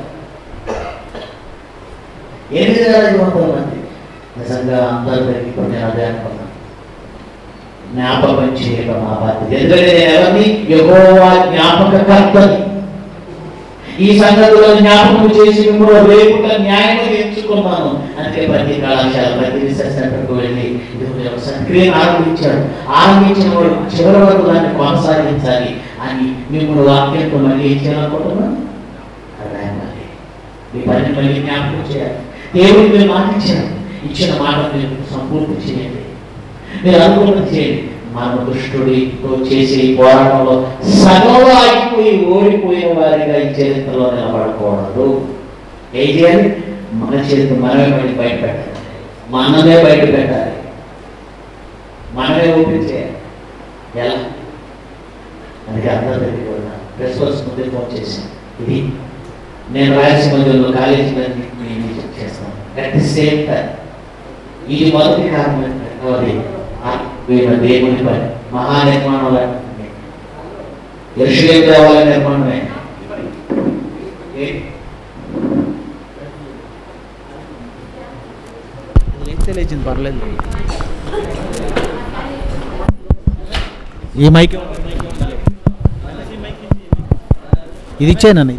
Speaker 1: 8,500 మంది. నిజంగా అందరి దగ్గరికి ఇప్పుడు నేను అదే అనుకున్నాను. జ్ఞాపకం చేయడం మా బాధ్యత. ఎందుకంటే నేను ఎవరిని? యెహోవా జ్ఞాపకకర్తని. ఈ సంగతులను జ్ఞాపకం చేసి మిమ్మల్ని రేపుట న్యాయం ఎంచుకున్నాను. అంటే ప్రతి కళాశాల, ప్రతి రీసెర్చ్ సెంటర్కు వెళ్ళి సత్క్రియను ఆరంభించిన వాడు చివరి వరకు దాన్ని కొనసాగించాలి అని మిమ్మల్ని వాక్యంతో మళ్ళీ ఏం చేయాలనుకుంటున్నాను? రాయాలి. మీ పని మళ్ళీ జ్ఞాపకం చేయాలి. దేవుడికి మీరు మాట ఇచ్చిన మాట మీరు సంపూర్తి చేయండి. మీరు అనుకున్నది చేయండి. మన దుష్టుడితో చేసే పోరాటంలో సగంలో ఆగిపోయి ఓడిపోయిన వారిగా ఈ చరిత్రలో నిలబడకూడదు. ఏం చేయాలి? మన చరిత్ర మనమే బయట పెట్టాలి. మనమే బయట పెట్టాలి. మనమే ఓపెన్ చేయాలి. ఎలా? అందుకే అందరి దగ్గర కూడా ప్రెస్వర్స్ ముందే ఫోన్ చేశాను. ఇది నేను రాయలసీమ జిల్లాలో కాలేజీలన్నీ చేస్తాను. అట్ ది సేమ్ టైం ఇది మొదటి కారణం. దేవుని పని మహానిర్మాణం యెరూషలేము దేవాలయ నిర్మాణమే. లేచింది పర్లేదు. ఈ మైక్ ఇది ఇచ్చాను.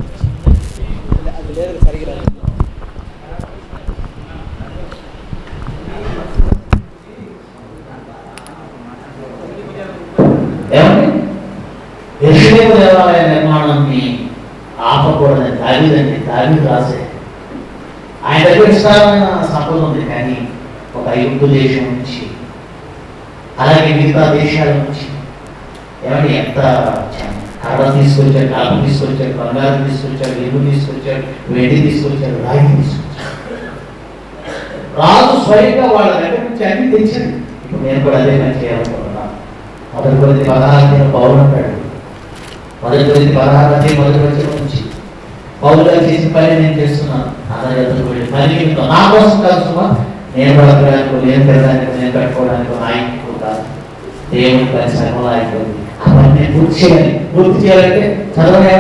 Speaker 1: యెరూషలేము దేవాలయ నిర్మాణాన్ని ఆపకూడదని దావీదు రాసే. ఆయన దగ్గర విస్తారమైన సంపద ఉంది. కానీ ఒక ఐగుప్తు దేశం నుంచి, అలాగే మిగతా దేశాల నుంచి ఏమంటే ఎంత కర్ర తీసుకొచ్చాడు, కలప తీసుకొచ్చాడు, బంగారం తీసుకొచ్చాడు, ఇనుము తీసుకొచ్చాడు, వెండి తీసుకొచ్చాడు, రాగి తీసుకొచ్చాడు. రాజు స్వయంగా వాళ్ళ దగ్గర నుంచి అన్ని తెచ్చాడు. ఇప్పుడు నేను కూడా అదే పని చేయాలనుకుంటున్నాను. 1 కొరింథీ 16 పౌలు అంటాడు. 1 కొరింథీ 16 మొదటి వచనం నుంచి పౌలు గారు చేసిన పని నేను చేస్తున్నాను. అందరి ఎదురు వెళ్ళి పని నిమిత్తం నా కోసం కాదు సుమా, నేను బ్రతకడానికి, నేను పెరగడానికి, నేను కట్టుకోవడానికి నా ఇంటికి కాదు. దేవుడి పని సగంలో అయిపోయింది. అవన్నీ నేను పూర్తి చేయాలి. పూర్తి చేయాలంటే చదవని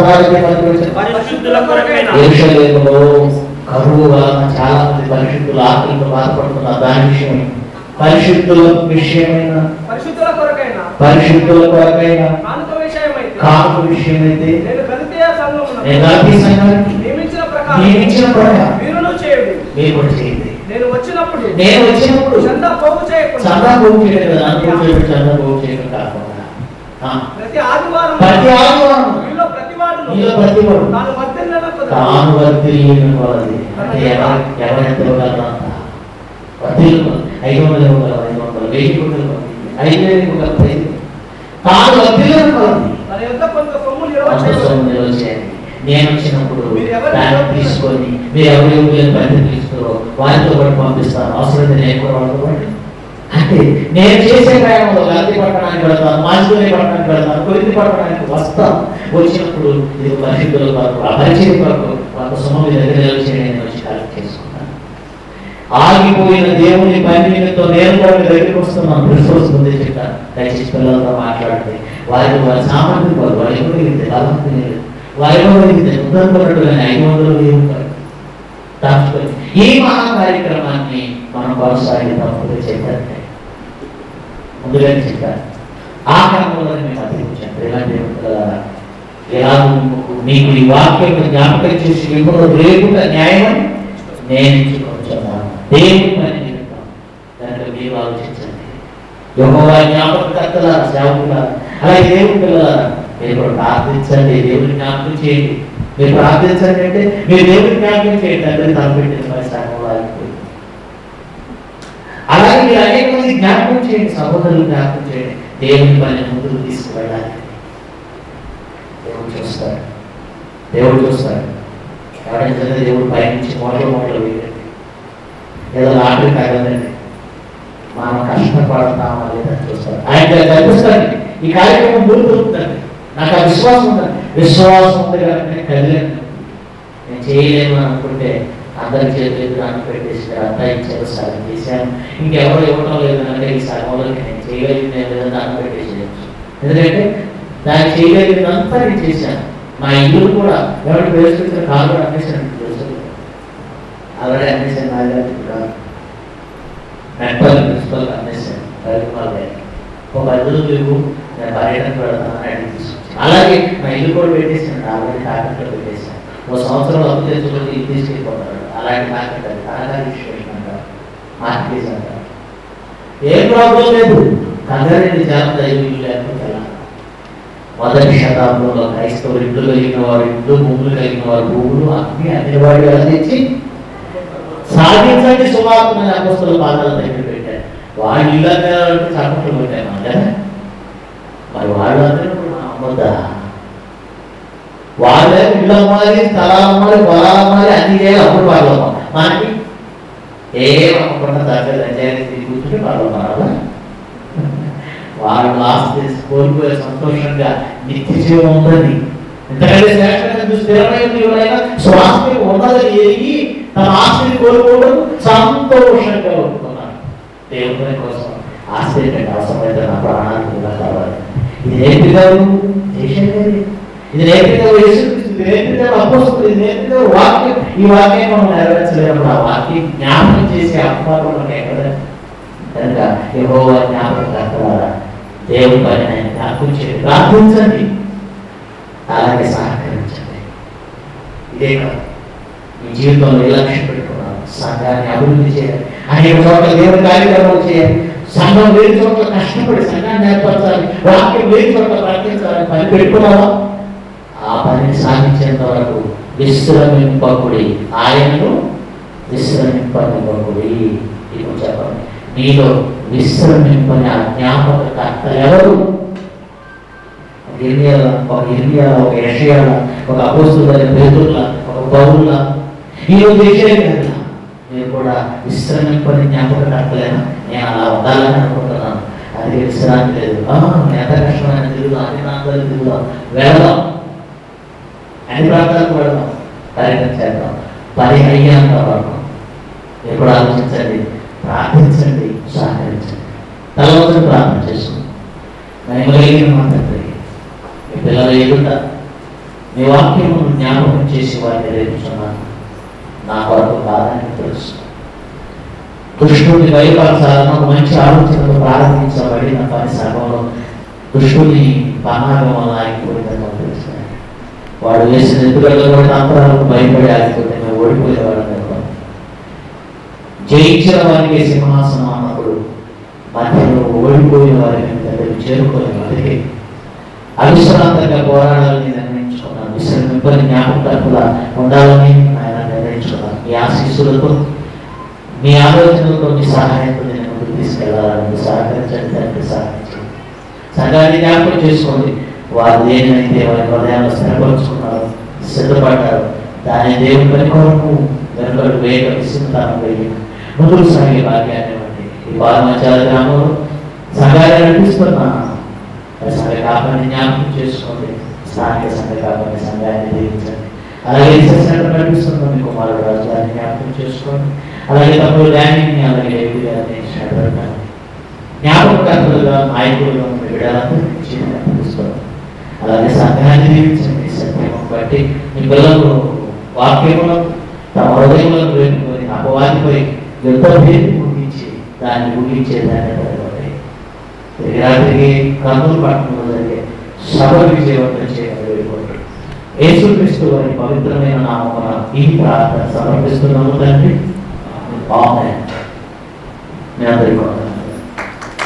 Speaker 1: యెరూషలేములో కరువు వలన చాలా మంది పరిశుద్ధులు ఆకలితో బాధపడుతున్నారు. దాని విషయమే పరిశుద్ధుల విషయమైన
Speaker 3: పరిశుద్ధుల కొరకైనా
Speaker 1: కానుక విషయమైతే
Speaker 3: నేను గలతీయ
Speaker 1: సంఘానికి
Speaker 3: నియమించిన
Speaker 1: ప్రకారం
Speaker 3: ప్రకారం
Speaker 1: మీరు కూడా చేయండి.
Speaker 3: నేను వచ్చినప్పుడు
Speaker 1: చందా పోగు చేయకుండా చందా పోగు చేయడం కాకుండా
Speaker 3: ప్రతి ఆదివారం మీలో ప్రతివాడు
Speaker 1: తాను వర్ధిల్లినవాడు. అంటే ఎవరెంత ఇవ్వగలరా? 500 ఇవ్వగలరు, 500, 1000 ఇవ్వగలరు, 5000 ఇవ్వగలరు. తాను వర్ధిల్లినవాడు. నేను వచ్చినప్పుడు దాన్ని తీసుకొని మీరు ఎవరు బయట తీసుకోరో వారితో పాటు పంపిస్తాను. అవసరం నేను కూడా వాళ్ళతో పాటు. అంటే నేను చేసే ప్రయాణంలో గల్తీ పట్టణానికి వెళ్తాను, మాజిదోని పట్టణానికి వెళ్తాను, కొరింథీ పట్టణానికి వస్తాను. వచ్చినప్పుడు ఇది పరిశుద్ధుల కొరకు, అపరిచయ కొరకు ఒక సొమ్ము దగ్గర చేయడానికి వచ్చి కలెక్ట్ చేసుకున్నాను. ఆగిపోయిన దేవుని పని నిమిత్తం నేను కూడా దగ్గరికి వస్తున్నాను. క్రిస్మస్ ముందే చెప్పాను. దయచేసి పిల్లలతో మాట్లాడితే వారి సామర్థ్యం వారు వారి ఎప్పుడు బలవంతం వారిలో ఉద్దరుకున్నట్టుగానే 500 దాచుకొని ఈ మహా కార్యక్రమాన్ని మనం కొనసాగిద్దాం. చెప్పండి ముందుగానే చెప్పారు. ఆ క్రమంలో మేము అతికించాం. ఇలాంటి ఎలా నీకు ఈ వాక్యం జ్ఞాపకం చేసి మిమ్మల్ని రేపుగా న్యాయం నేను ఇచ్చుకొచ్చున్నాను. దేవుని పని నిమిత్తం దాంట్లో మీరు ఆలోచించండి. యెహోవా జ్ఞాపకర్తలారా, సేవకులారా, అలాగే దేవుని పిల్లలారా, మీరు కూడా ప్రార్థించండి. దేవుని జ్ఞాపకం చేయండి. మీరు ప్రార్థించండి అంటే మీరు దేవుని జ్ఞాపకం చేయండి. అందరికీ తలపెట్టిన పని సగంలో అయిపోయింది. అలాగే మీరు అనేక మంది జ్ఞాపకం చేయండి, సహోదరులు జ్ఞాపకం చేయండి. దేవుని పని ముందుకు తీసుకువెళ్ళాలి. దేవుడు చూస్తాడు. ఎవరైనా దేవుడు పైనుంచి మొదలు వేయండి. ఏదో లాటరీ తగలండి, మనం కష్టపడతామా లేదని చూస్తాడు. ఆయన కనిపిస్తాడు. ఈ కార్యక్రమం ముందు దొరుకుతుంది. నాకు ఆ విశ్వాసం ఉందండి. విశ్వాసం ఉంది కాబట్టి కదిలేను. నేను చేయలేను అనుకుంటే అందరి చేతులు దాన్ని పెట్టేసి అంతా ఇచ్చారు, సగం చేశాను, ఇంకెవరు ఇవ్వటం లేదంటే ఈ సగంలోకి నేను చేయగలిగింది లేదని దాన్ని పెట్టేసేయచ్చు. ఎందుకంటే దాన్ని చేయగలిగినంతా నేను చేశాను. మా ఇల్లు కూడా ఎవరికి వేసుకొచ్చిన కాలు అన్వేషణ తెలుసు, అలాగే అన్వేషణ నాగారికి కాదు, మెట్పల్లి ప్రిన్సిపల్ అన్వేషణ రవికుమార్ ఒక 10 రోజులు నేను పర్యటన పెడతానని అడిగి తీసుకొచ్చాను. అలాగే మా ఇల్లు కూడా పెట్టేసాను. ఆల్రెడీ తాకట్లో పెట్టేశాను. 1 సంవత్సరం అప్పు తెచ్చుకొని ఇల్లు తీసుకెళ్ళిపోతాడు. అలాంటి తాకట్టు తనకారి విషయం అంటారు, మార్కెట్ అంటారు. ఏం ప్రాబ్లం లేదు. కంగారెడ్డి జాగ్రత్త ఇల్లు లేకపోతే ఎలా? మొదటి శతాబ్దంలో క్రైస్తవులు ఇండ్లు కలిగిన వారు ఇండ్లు, భూములు కలిగిన వారు భూములు, అన్ని వాడి అందించి సాధించండి సువార్తను అపోస్తలుల పాదాల దగ్గర పెట్టారు. వాళ్ళు ఇల్లు చక్కట్లు పెట్టారు కదా. మరి వాళ్ళందరూ అమ్మద్దా? వాళ్ళే ఇల్లు అమ్మాలి, స్థలాలు అమ్మాలి, పొలాలు అమ్మాలి, అన్ని చేయాలి. అప్పుడు వాళ్ళు అమ్మాలి. మనకి ఏం అమ్మకుండా దగ్గర పంచాయతీ కూర్చుని వాళ్ళు అమ్మాలా? వాళ్ళు ఆస్తి కోల్పోయే సంతోషంగా నిత్య జీవం ఉందని, ఎందుకంటే శ్రేష్టంగా స్థిరమైన ఎవరైనా స్వాస్థ్యం ఉన్నదని ఎరిగి తన ఆస్తిని కోల్పోవడం సంతోషంగా ఉంటున్నారు. దేవుని కోసం ఆస్తి ఏంటంటే అవసరమైతే నా ప్రాణానికి ఇలా కావాలి. ఇది నేర్పిదారు దేశం, ఇది నేర్పిదారు యేసుక్రీస్తు, ఇది నేర్పిదారు అపోస్తలులు, ఇది నేర్పిదారు వాక్యం. ఈ వాక్యం మనం నెరవేర్చలేనప్పుడు ఆ వాక్యం జ్ఞాపకం చేసే అపవాదం మనకి ఎక్కడ? కనుక యెహోవా జ్ఞాపకర్తలారా, దేవుని పని ఆయన జ్ఞాపకం చేయండి, ప్రార్థించండి, అలాగే సహకరించండి. ఇదే కాదు, మీ జీవితంలో ఏ లక్ష్యం పెట్టుకున్నాను? సంఘాన్ని అభివృద్ధి చేయాలి, అనేక చోట్ల దేవుని కార్యక్రమాలు చేయాలి, సంఘం లేని చోట్ల కష్టపడి సంఘాన్ని ఏర్పరచాలి, వాక్యం లేని చోట్ల ప్రకటించాలని పని పెట్టుకున్నావా? ఆ పనిని సాధించేంత వరకు విశ్రమింపకుడి, ఆయనను విశ్రమింపనివ్వకుడి. ఇప్పుడు చెప్పండి, నీలో విశ్రమింపని ఆ జ్ఞాపకర్త ఎవరు? ఒక ఇర్మియా, ఒక యెషయా, ఒక అపోస్తలుడైన పేతురుల, ఒక పౌలుల. ఈరోజు యెషయా కదా, మీరు కూడా విశ్రమింపని జ్ఞాపకర్తలేనా? నేను అలా ఉండాలని అనుకుంటున్నాను. అది విశ్రాంతి లేదు. ఎంత కష్టమైన తిరుగుదాం, అన్ని ప్రాంతాలకు తిరుగుదాం, వెళదాం, అన్ని ప్రాంతాలకు వెళదాం. కార్యక్రమం చేద్దాం. పని అయ్యేంత వరకు ఎప్పుడు ఆలోచించండి, ప్రార్థించండి, సహకరించండి. తలవంతులు ప్రార్థన చేసుకుంది. నయమలిగిన మా తండ్రి, మీ పిల్లల ఎదుట మీ వాక్యమును జ్ఞాపకం చేసి వారిని రేపుచున్నాను. నా కొరకు కాదని తెలుసు. దుష్టుని భయపరచాలని ఒక మంచి ఆలోచనతో ప్రారంభించబడిన పని సర్వంలో దుష్టుని పన్నాగం వల్ల ఆగిపోయిందని తెలుసు. వాడు వేసిన ఎదుగుదల కూడా అంతరాలకు భయపడి ఆగిపోతే మేము ఓడిపోయేవాళ్ళని జయించిన వారికి సింహాసనం అన్నప్పుడు మధ్యలో ఓడిపోయిన వారికి దగ్గరికి చేరుకునే వారికి అవిశ్రాంతంగా పోరాడాలని నిర్ణయించుకున్నాను. విశ్రమింపని జ్ఞాపకతలా ఉండాలని ఆయన నిర్ణయించుకున్నాను. మీ ఆశీస్సులతో, మీ ఆలోచనలతో, మీ సహాయంతో నేను ముందుకు తీసుకెళ్లాలని సహకరించండి తండ్రి, సహకరించండి. సంఘాన్ని జ్ఞాపకం చేసుకోండి. వారు దేనినైతే వారి హృదయాలు స్థిరపరుచుకున్నారు, సిద్ధపడ్డారు, దాని దేవుని పని కొరకు వెనుకడు వేగ విస్తృతాన్ని వేయి ముందుకు సాగే భాగ్యాన్ని ఇవ్వండి. ఈ పాలమాచార గ్రామంలో సంఘాన్ని నడిపిస్తున్నాను. సంఘ కాపాన్ని జ్ఞాపకం చేసుకోండి. స్థానిక సంఘ కాపాన్ని సంఘాన్ని దీవించండి. అలాగే సెంటర్ నడిపిస్తున్న మీ కుమారుడు రాజు గారిని జ్ఞాపకం చేసుకోండి. అలాగే తమ్ముడు డానీని, అలాగే ఏపీ గారిని జ్ఞాపకర్తలుగా, నాయకులుగా ఉన్న బిడ్డలందరికీ జ్ఞాపకిస్తున్నాను. అలాగే సంఘాన్ని దీవించండి. సత్యం బట్టి మీ పిల్లలు వాక్యములను తమ హృదయములను వేడుకొని అపవాదిపై యుద్ధ భేది ముగించి దాన్ని ముగించేదాన్ని తిరిగి రాత్రికి కర్నూలు పట్టణంలో జరిగే సభ విజయవంతం చేయమని వేడుకుంటాడు. యేసుక్రీస్తు వారి పవిత్రమైన నామమున ఈ ప్రార్థన సమర్పిస్తున్నాము తండ్రి. ఆమేన్. మీ అందరికీ